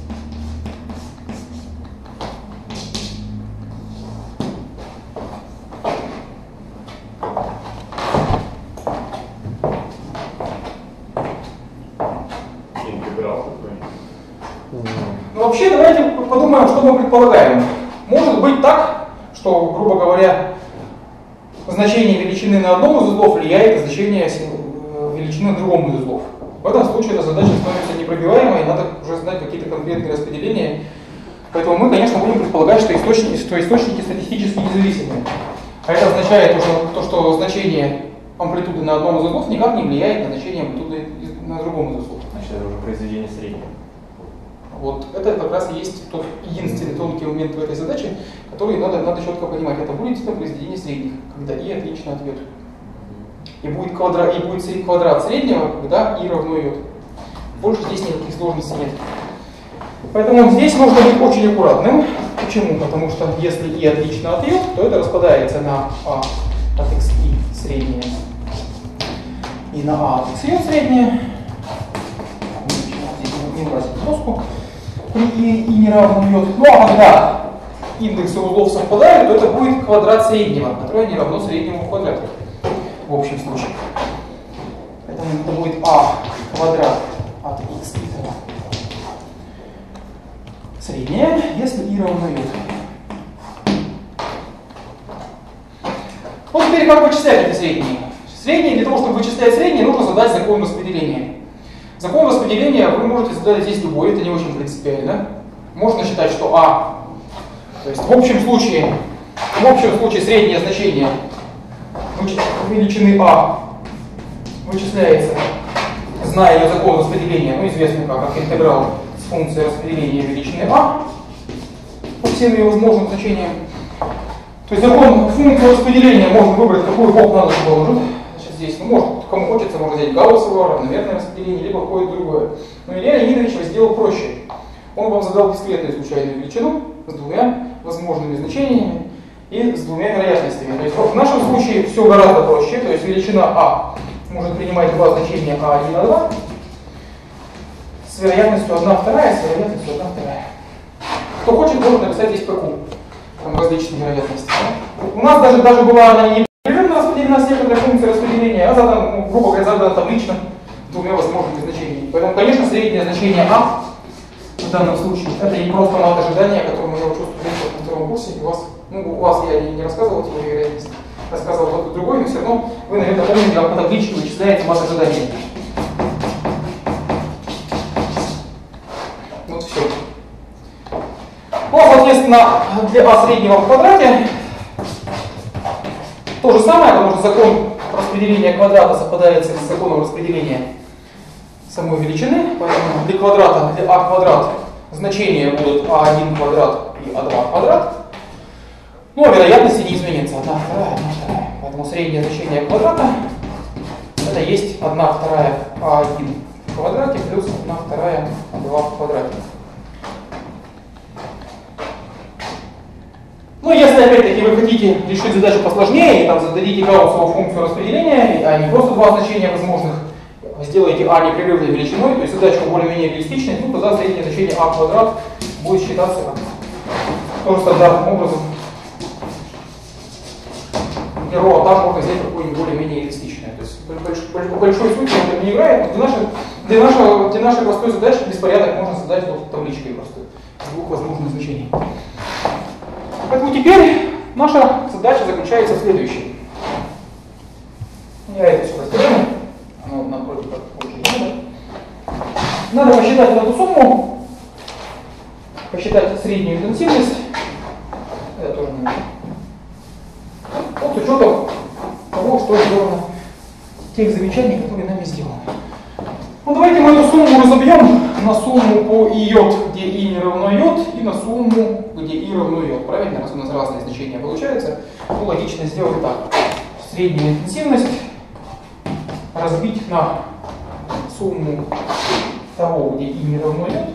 S2: Интеграл какой-нибудь.
S1: Ну, вообще, давайте подумаем, что мы предполагаем. Может быть так, что, грубо говоря, значение величины на одном из узлов влияет на значение величины на другом из узлов. В этом случае эта задача становится непробиваемой, и надо уже знать какие-то конкретные распределения. Поэтому мы, конечно, будем предполагать, что источники, что источники статистически независимые. А это означает уже то, что значение амплитуды на одном из узлов никак не влияет на значение амплитуды на другом из узлов.
S3: Значит, это уже произведение среднего.
S1: Вот это как раз и есть тот единственный тонкий момент в этой задаче, который надо, надо четко понимать. Это будет это произведение средних, когда и отлично от йод. И будет, квадрат, и будет квадрат среднего, когда и равно йод. Больше здесь никаких сложностей нет. Поэтому здесь нужно быть очень аккуратным. Почему? Потому что если и отлично от йод, то это распадается на а от xi среднее и на а от xi среднее. Не влазит в доску. И, и неравный йод. Ну а когда индексы узлов совпадают, то это будет квадрат среднего, которое не равно среднему в квадрате. В общем случае. Поэтому это будет а квадрат от x среднее, если и равно йод. Вот теперь как вычислять эти средние? Средние, для того, чтобы вычислять средние, нужно задать закон распределения. Закон распределения вы можете задать здесь любой, это не очень принципиально. Можно считать, что а, то есть в общем случае, в общем случае среднее значение величины а вычисляется, зная ее закон распределения, ну известный как, как интеграл с функцией распределения величины а по всем ее возможным значениям. То есть закон функции распределения можно выбрать, какую бог надо положить. Здесь, ну, может, кому хочется, можно взять гауссово, равномерное распределение, либо какое-то другое. Но Илья Леонидович сделал проще. Он вам задал дискретную случайную величину с двумя возможными значениями и с двумя вероятностями. То есть в нашем случае все гораздо проще. То есть величина а может принимать два значения а один, а два с вероятностью одна вторая, с вероятностью одна вторая. Кто хочет, может написать здесь ПК. Там различные вероятности. У нас даже, даже была она не распределена с некоторой функцией распределения, а задана, ну, грубо говоря, задана таблично двумя возможными значениями. Поэтому, конечно, среднее значение а в данном случае это не просто мат ожидания, которому я учу студентов на втором курсе. И у вас, ну, у вас я не, не рассказывал теорию вероятности, рассказывал кто-то другой, но все равно вы, наверное, помните, как по табличке вычисляете мат ожидания. Вот все. Ну, соответственно, для а среднего в квадрате то же самое, потому что закон распределения квадрата совпадает с законом распределения самой величины, поэтому для квадрата, для а квадрат значения будут а один квадрат и а два квадрат, ну а вероятности не изменится, одна вторая, одна вторая. Поэтому среднее значение квадрата это есть одна вторая а один в квадрате плюс одна вторая а два в квадрате. Ну, если, опять-таки, вы хотите решить задачу посложнее, и там зададите гауссову функцию распределения, а не просто два значения возможных, сделаете а непрерывной величиной, то есть задачка более-менее реалистичная, ну, тогда среднее значение а квадрат будет считаться как тоже стандартным образом. И ро а там можно взять какое-нибудь более-менее реалистичное. То есть большой, большой сути это не играет. Для нашей, для, нашего, для нашей простой задачи беспорядок можно задать вот табличкой просто. Двух возможных значений. Поэтому теперь наша задача заключается в следующем. Я это все расстроил. Оно напротив как больше не надо. Надо посчитать эту сумму, посчитать среднюю интенсивность. Это тоже не надо. Вот с учетом того, что сделано, тех замечаний, которые нами сделаны. Ну давайте мы эту сумму разобьем на сумму по и йод, где и не равно йод, и на сумму, где и равно йод. Правильно? Раз у нас разные значения получаются, то логично сделать так. Среднюю интенсивность разбить на сумму того, где и не равно йод,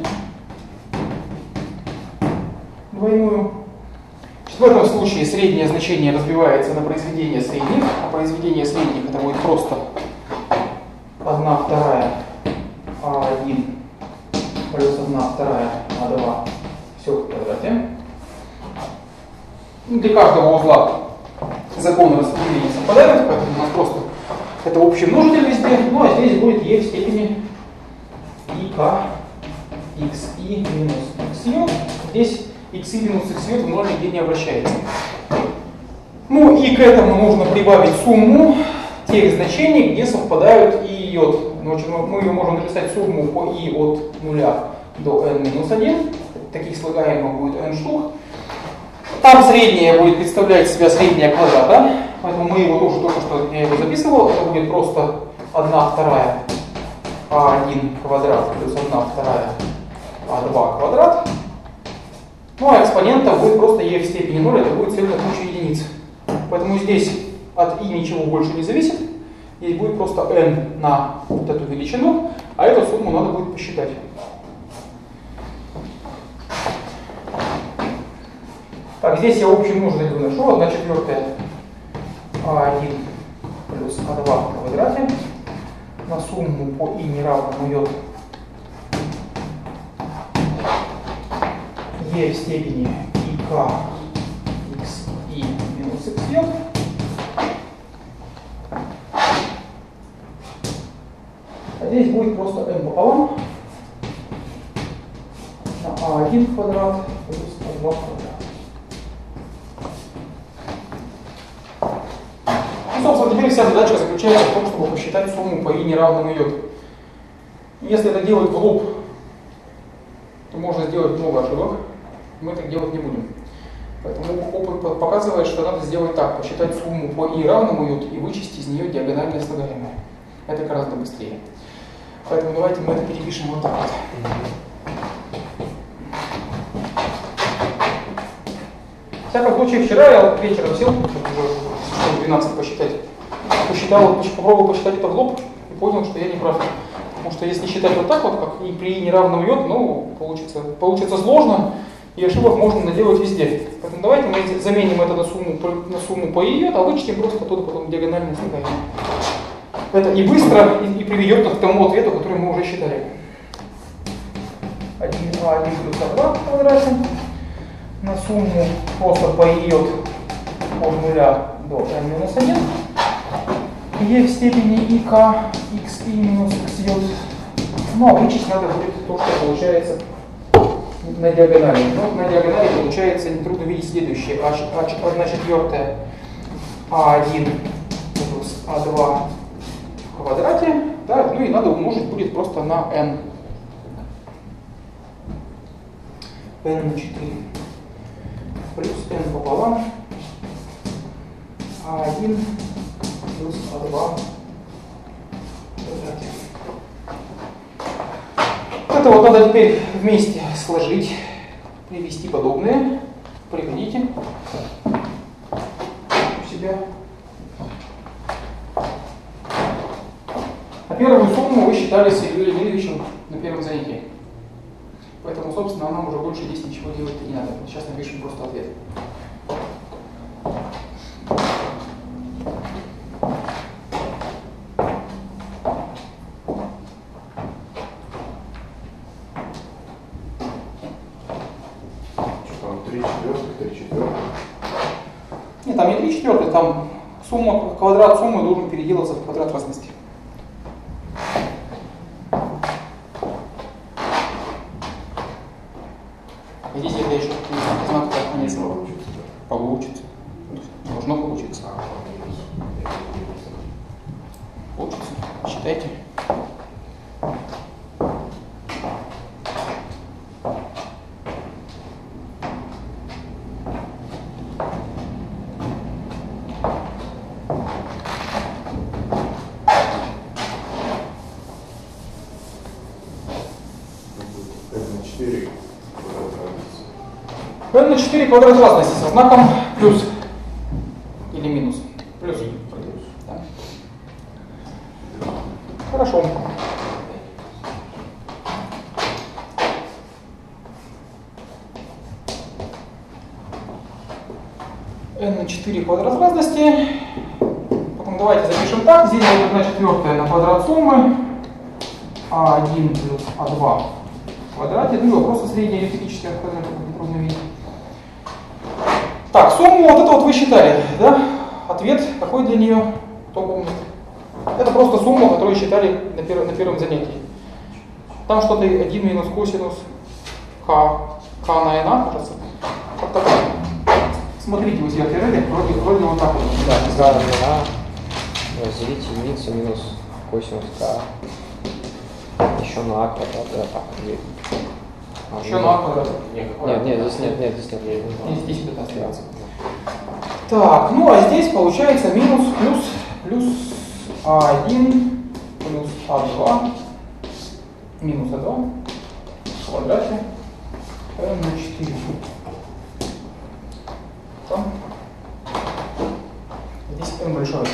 S1: двойную. В этом случае среднее значение разбивается на произведение средних, а произведение средних это будет просто одна вторая а один плюс одна вторая а два, все в квадрате. Для каждого узла законы распределения совпадают, поэтому у нас просто это общий множитель везде, ну а здесь будет e в степени ик xi минус xi. Здесь xi минус xi в ноль нигде не обращается. Ну и к этому нужно прибавить сумму тех значений, где совпадают и йод. Значит, мы ее можем написать сумму по и от нуля до n минус один. Таких слагаемых будет n штук. Там среднее будет представлять себя среднее квадрата. Поэтому мы его тоже только что я его записывал. Это будет просто одна вторая а один квадрат плюс одна вторая а два квадрат. Ну а экспонента будет просто e в степени ноль, это будет следовать куча единиц. Поэтому здесь от и ничего больше не зависит. Здесь будет просто n на вот эту величину, а эту сумму надо будет посчитать. Так, здесь я общий множитель выношу, одна четвертая а один плюс а два в квадрате на сумму по и неравному йод e в степени ик xi минус xi. А здесь будет просто n пополам на а один квадрат плюс а два квадрат. Ну, собственно, теперь вся задача заключается в том, чтобы посчитать сумму по и неравному йод. Если это делать в лоб, то можно сделать много ошибок. Мы так делать не будем. Поэтому опыт показывает, что надо сделать так, посчитать сумму по и равному йод и вычесть из нее диагональное слагаемое. Это гораздо быстрее. Поэтому давайте мы это перепишем вот так вот. В всяком случае, вчера я вечером сел, чтобы уже двенадцать посчитать, посчитал, попробовал посчитать это в лоб и понял, что я не прав. Потому что если считать вот так вот, как и при неравном йод, ну, получится, получится сложно, и ошибок можно наделать везде. Поэтому давайте мы заменим это на сумму, на сумму по и йод, а вычтем просто оттуда потом диагональное слагаемое. Это и быстро, и, и приведет к тому ответу, который мы уже считали. один а один плюс а два в квадрате на сумму просто по и йод от нуля до n минус один. e в степени ик xi минус xi. Ну а вычесть надо будет то, что получается на диагонали. Ну, на диагонали получается нетрудно видеть следующее. одна четвертая а один плюс а два в квадрате, да, ну и надо умножить будет просто на n. n на четыре плюс n пополам а один плюс а два в квадрате. Это вот надо теперь вместе сложить, привести подобные. Приходите у себя. А первую сумму вы считали с Ильей Леонидовичем на первом занятии. Поэтому, собственно, нам уже больше здесь ничего делать-то не надо. Сейчас напишем просто ответ.
S2: Что там, три четвертых, три четвертых?
S1: Нет, там не три четвертых, там сумма, квадрат суммы должен переделаться в квадрат разности. Здесь где-то еще какие-то знаки нет. Получится. Должно получиться. Получится. Считайте. n на четыре квадрат разности со знаком плюс или минус. Плюс. Да. Хорошо. n на четыре квадрат разности. Потом давайте запишем так. Здесь будет одна четвертая на квадрат суммы а один плюс а два в квадрате. Ну и просто средняя арифметическая в квадрате, как трудно видеть. Так, сумму вот это вот вы считали, да? Ответ какой для нее? Кто помнит? Это просто сумма, которую считали на, пер, на первом занятии. Там что-то один минус косинус k, k на n, кажется. Вот такое. Смотрите, вы себе отверили, вроде, вроде вот так вот.
S5: Да, k на n разделить единицу минус косинус k. Еще на а квадрат, да, так.
S1: А, еще на а квадрат.
S5: Нет, нет, здесь нет, нет, здесь нет.
S1: Нет, здесь вот это остается. Так, ну а здесь получается минус плюс плюс а один плюс а два минус а два в квадрате n на четыре. Там. Здесь n большое.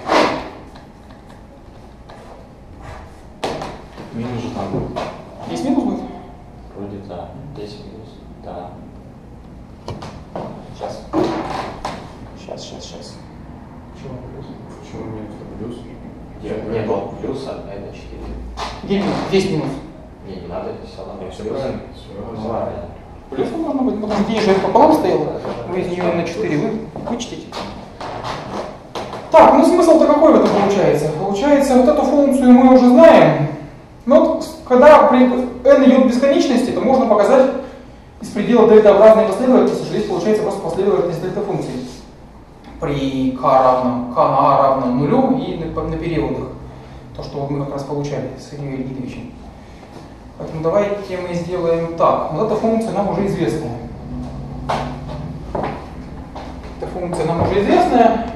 S3: Минус же там будет.
S1: Здесь минус будет?
S3: Вроде да. Здесь минус. Да.
S1: Сейчас. Сейчас, сейчас, сейчас.
S2: Почему плюс? Почему минус? Плюс?
S3: Не, не было плюса, а это четыре.
S1: Где минус? Здесь минус.
S3: Не, не надо, это все равно.
S2: Все правильно. Все
S3: Ну ладно.
S1: Плюсом должно быть, потому что здесь же пополам стояло. Вы из нее на четыре вы вычтите. Так, ну смысл-то какой в этом получается? Получается, вот эту функцию мы уже знаем. Но вот, когда при n идет к бесконечности, то можно показать из предела дельтообразной последовательности, что здесь получается просто последовательность дельта-функции. При k равно, k на a равно нулю и на, на периодах. То, что мы как раз получали с Ильей Леонидовичем. Поэтому давайте мы сделаем так. Вот эта функция нам уже известная. Эта функция нам уже известная.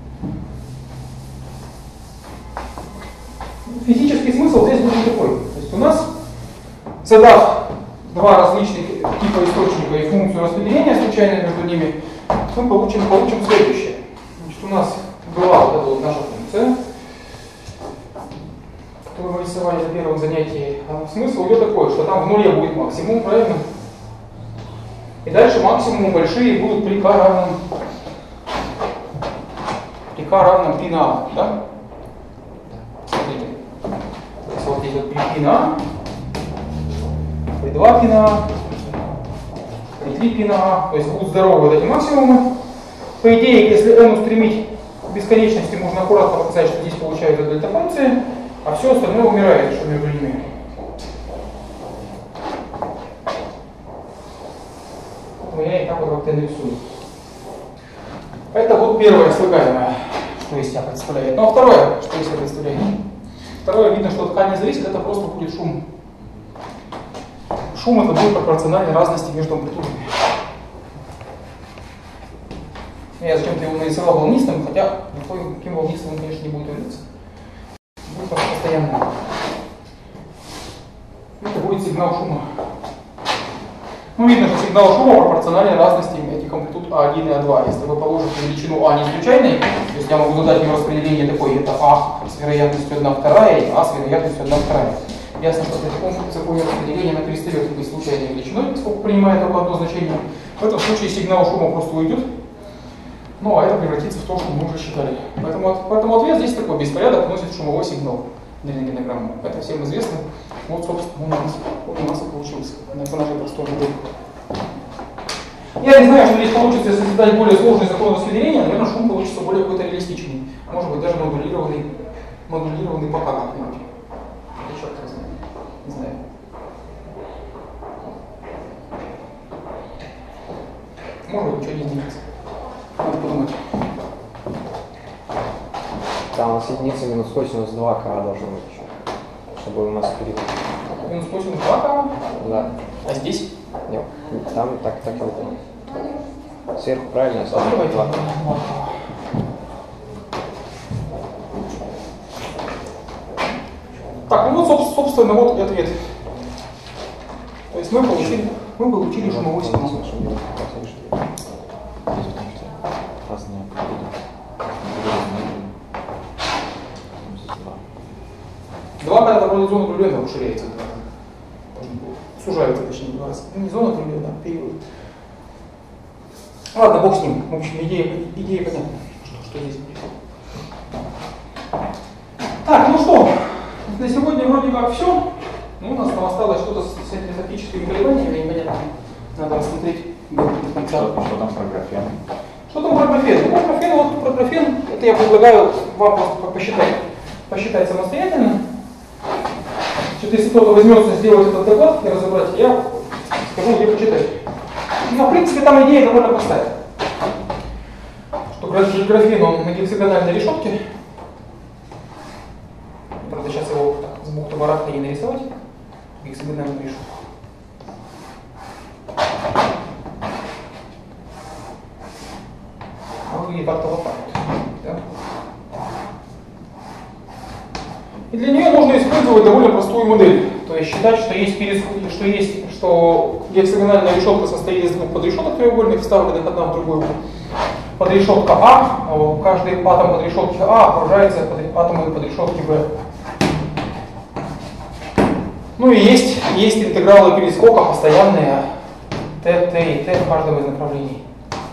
S1: Физический смысл здесь будет такой. То есть у нас, задав два различных типа источника и функцию распределения случайно между ними, мы получим, получим следующее. Значит, у нас была вот эта вот наша функция, которую мы рисовали на первом занятии. Смысл ее такой, что там в нуле будет максимум, правильно? И дальше максимумы большие будут при k равном при k равном π на a, да? Смотрите. Вот здесь вот при π на a, при два π на a, при три π на a, то есть будут здоровы вот эти максимумы. По идее, если n устремить к бесконечности, можно аккуратно показать, что здесь получается дельта-функция, а все остальное умирает, что между ними. Вот я и так вот как-то нарисую. Это вот первое слагаемое, что из себя представляет. Ну а второе, что из себя представляет? Второе, видно, что от k не зависит, это просто будет шум. Шум это будет пропорциональной разности между амплитудами. Я зачем-то его нарисовал волнистым, хотя никаким волнистым он, конечно, не будет являться. Будет просто постоянно. Это будет сигнал шума. Ну, видно, что сигнал шума пропорциональной разности этих амплитуд а один и а два. Если вы положите величину а не случайной, то есть я могу задать ему распределение такое, это а с вероятностью одна вторая и а с вероятностью одна вторая. Ясно, что при таком законе распределения она перестает быть случайной величиной, поскольку принимает только одно значение. В этом случае сигнал шума просто уйдет. Ну, а это превратится в то, что мы уже считали. Поэтому, поэтому ответ здесь такой: беспорядок вносит шумовой сигнал на рентгенограмму. Это всем известно. Вот, собственно, у нас, вот у нас и получился. На нашей простой модели. Я не знаю, что здесь получится, если создать более сложный закон распределения, наверное, шум получится более какой-то реалистичный. А может быть, даже модулированный, модулированный пока как-нибудь. Это черт не знаю. Не знаю. может ничего не изменится. Надо подумать.
S5: Там у нас единица минус косинус два к должно быть еще, чтобы у нас период.
S1: Минус косинус два к?
S5: Да.
S1: А здесь?
S5: Нет, там так, так и вот. Сверху правильно, а снизу два.
S1: Так, ну вот, собственно, вот и ответ. То есть мы получили, мы получили шумовой сигнал. Два, когда вроде зона проблемы уширяется. Сужается, точнее, два раза. Ну, не зона проблемы, а период. Ладно, бог с ним. В общем, идея, идея понятна, что, что здесь будет. Так, ну что, на сегодня вроде как все. Ну, у нас там осталось что-то с энтропическими колебаниями, непонятно. Надо рассмотреть до конца.
S3: Что там про графен?
S1: Что там про графен? Ну, про графен, вот про графен, это я предлагаю вам просто посчитать, посчитать самостоятельно. Что-то если кто-то возьмется сделать этот доклад и разобрать, я скажу, где почитать. Но, в принципе, там идея довольно простая. Что графен, он на гексагональной решетке. Правда, сейчас его так, с бухты-барахта не нарисовать. Гексагональную решетку. А выглядит как-то вот так вот. Да? И для нее нужно использовать довольно простую модель. То есть считать, что есть, перес... что, есть что гексагональная решетка состоит из двух подрешеток треугольных, вставленных одна в другую. Подрешетка А, каждый атом подрешетки А окружается атомом подрешетки Б. Ну и есть, есть интегралы перескока постоянные Т, Т и Т в каждом из направлений.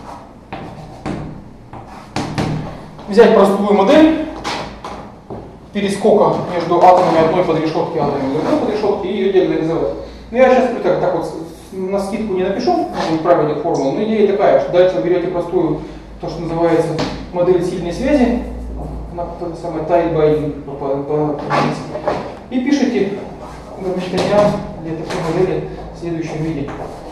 S1: Взять простую модель перескока между атомами одной подрешетки и атомами другой подрешетки и ее генерализовать. Ну я сейчас так, так вот на скидку не напишу, правильных формул, но идея такая, что дальше вы берете простую, то, что называется модель сильной связи, самая tight binding по, по, по, и пишите гамильтониан для такой модели в следующем виде.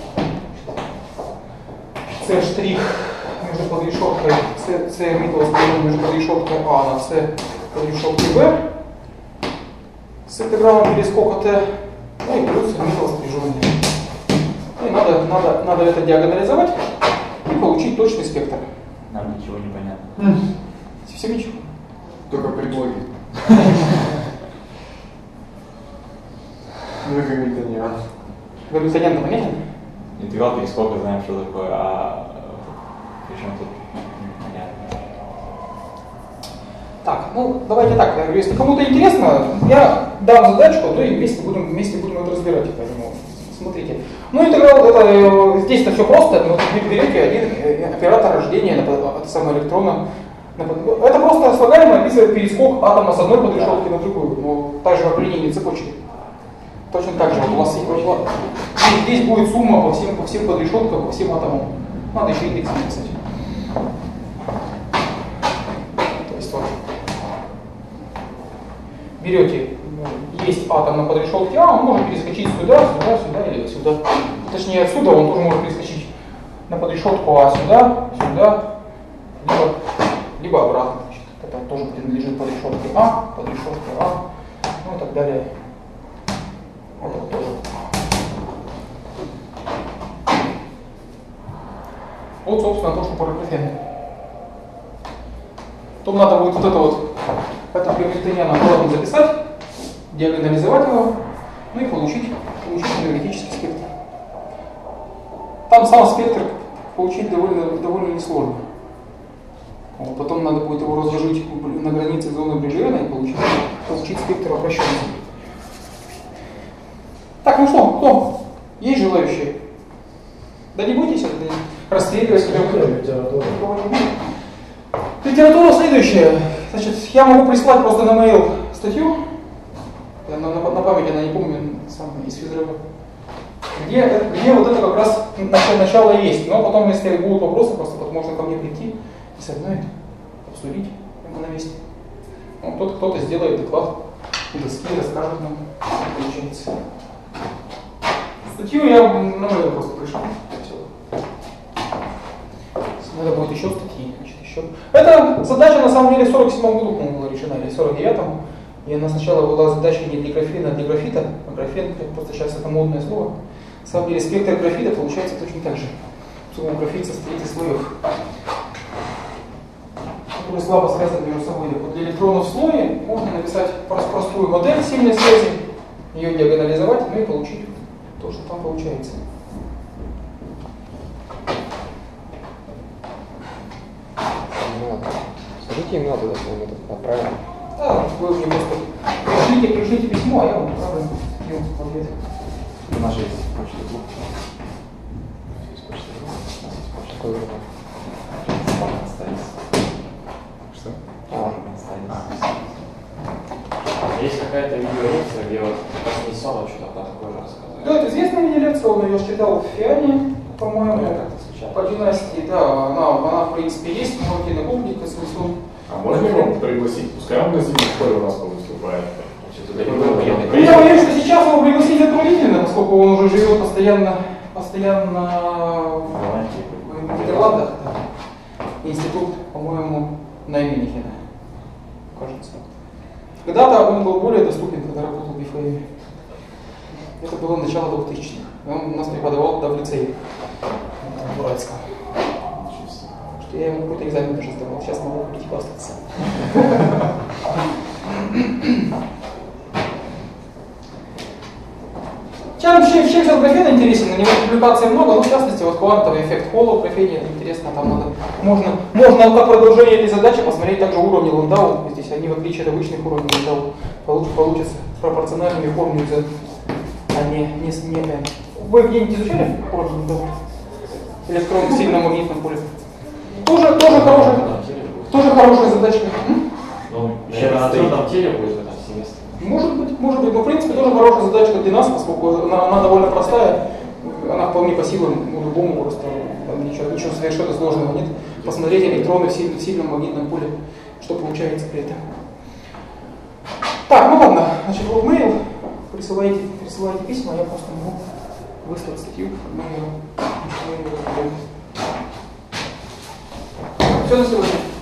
S1: С' между подрешеткой С, С Миттл между подрешеткой А на С подрешеткой Б с интегралом перескока Т, ну и плюс Миттл сопряженный. И надо, надо, надо это диагонализовать и получить точный спектр.
S3: Нам ничего не понятно.
S1: Совсем ничего.
S2: Только предлоги. Ну и гамильтониан.
S1: Гамильтониан понятен?
S3: Интеграл перескока знаем, что такое, а причем тут непонятно.
S1: Так, ну давайте так, я говорю, если кому-то интересно, я дам задачку, то и вместе будем, вместе будем это разбирать. Поэтому смотрите. Ну интеграл, это, здесь-то все просто, но вы берете один оператор рождения от самого электрона. Это просто слагаемое описывает перескок атома с одной подрешетки на другую, но также в линейной цепочке. Точно так же, вот у вас здесь, здесь будет сумма по всем, по всем подрешеткам, по всем атомам. Надо еще индекс написать. То есть вот берете, есть атом на подрешетке А, он может перескочить сюда, сюда, сюда или сюда. Точнее отсюда он тоже может перескочить на подрешетку А сюда, сюда, либо, либо обратно. Значит, это тоже принадлежит подрешетке А, подрешетке А, ну и так далее. Вот это тоже. Вот, собственно, то, что про графен. Потом надо будет вот это вот, этот гамильтониан аккуратно записать, диагонализовать его, ну и получить, получить энергетический спектр. Там сам спектр получить довольно, довольно несложно. Вот, потом надо будет его разложить на границе зоны Брижиена и получить, получить спектр обращенный. Так, ну что, кто? Есть желающие? Да не бойтесь, это расстреливать.
S4: Литература.
S1: Литература следующая. Значит, я могу прислать просто на mail статью. Я на, на, на память, она не помню, сам из физрыва. Где, где вот это как раз начало есть. Но потом, если будут вопросы, просто можно ко мне прийти и со мной обсудить на месте. Ну, кто-то, кто-то сделает доклад у доски, расскажет нам, что получается. Статью я на mail просто пришел. Все. Надо будет еще статьи. Значит, еще. Эта задача на самом деле в сорок седьмом году, по-моему, была решена, или в сорок девятом. И она сначала была задача не для графена, а для графита. А графен, просто сейчас это модное слово. На самом деле спектр графита получается точно так же. Поскольку графит состоит из слоев, которые слабо связаны между собой. Вот для электронов в слое можно написать простую модель сильной связи, ее диагонализовать, ну и получить то, что там получается.
S5: Скажите email туда, мы это отправим.
S1: Да, вы мне просто пришлите, пришлите письмо, а я вам отправлю статью в ответ.
S3: У нас же есть почта клуб.
S5: Какой группа?
S3: Что?
S5: А,
S6: Есть какая-то видеолекция, где вот Кузнецова что-то про такое же рассказывает.
S1: Да, это известная видеолекция, он ее читал в Фиане, по-моему,
S6: Я как-то встречал.
S1: по династии, да, она, она в принципе есть, можете на публике с Высун.
S2: А можно его пригласить? Пускай он на зимней школе у нас выступает.
S6: Что-то далеко я
S1: Ну, я боюсь, что сейчас его пригласить затруднительно, поскольку он уже живет постоянно, постоянно в Нидерландах. Институт, по-моему, на Мюнхена, кажется. Когда-то он был более доступен, когда работал в БИФЭМе. Это было начало двухтысячных. Он у нас преподавал тогда в лицее в Уральском. Что я ему какой-то экзамен даже сдавал. Сейчас могу прийти хвастаться. Чем, чем, чем сейчас графен интересен? На него публикаций много, но в частности вот квантовый эффект Холла в графене, это интересно, там надо, можно, можно как продолжение этой задачи посмотреть также уровни Ландау, здесь они в отличие от обычных уровней Ландау получ, получатся пропорциональными формами Z, а не, не, не N. Вы где-нибудь изучали уровни Ландау? Электрон в сильном магнитном поле. Тоже, тоже, хорошая, тоже хорошая задачка.
S6: Ну, еще на твердом теле будет в этом семестре.
S1: Может быть, может быть, но в принципе тоже хорошая задачка для нас, поскольку она, она довольно простая, она вполне по силам ну, любому просто, там ничего, ничего совершенно сложного нет. Посмотреть электроны в сильном, в сильном магнитном поле, что получается при этом. Так, ну ладно, значит, вот mail, присылайте, присылайте письма, я просто могу выслать статью под номером. Все на сегодня.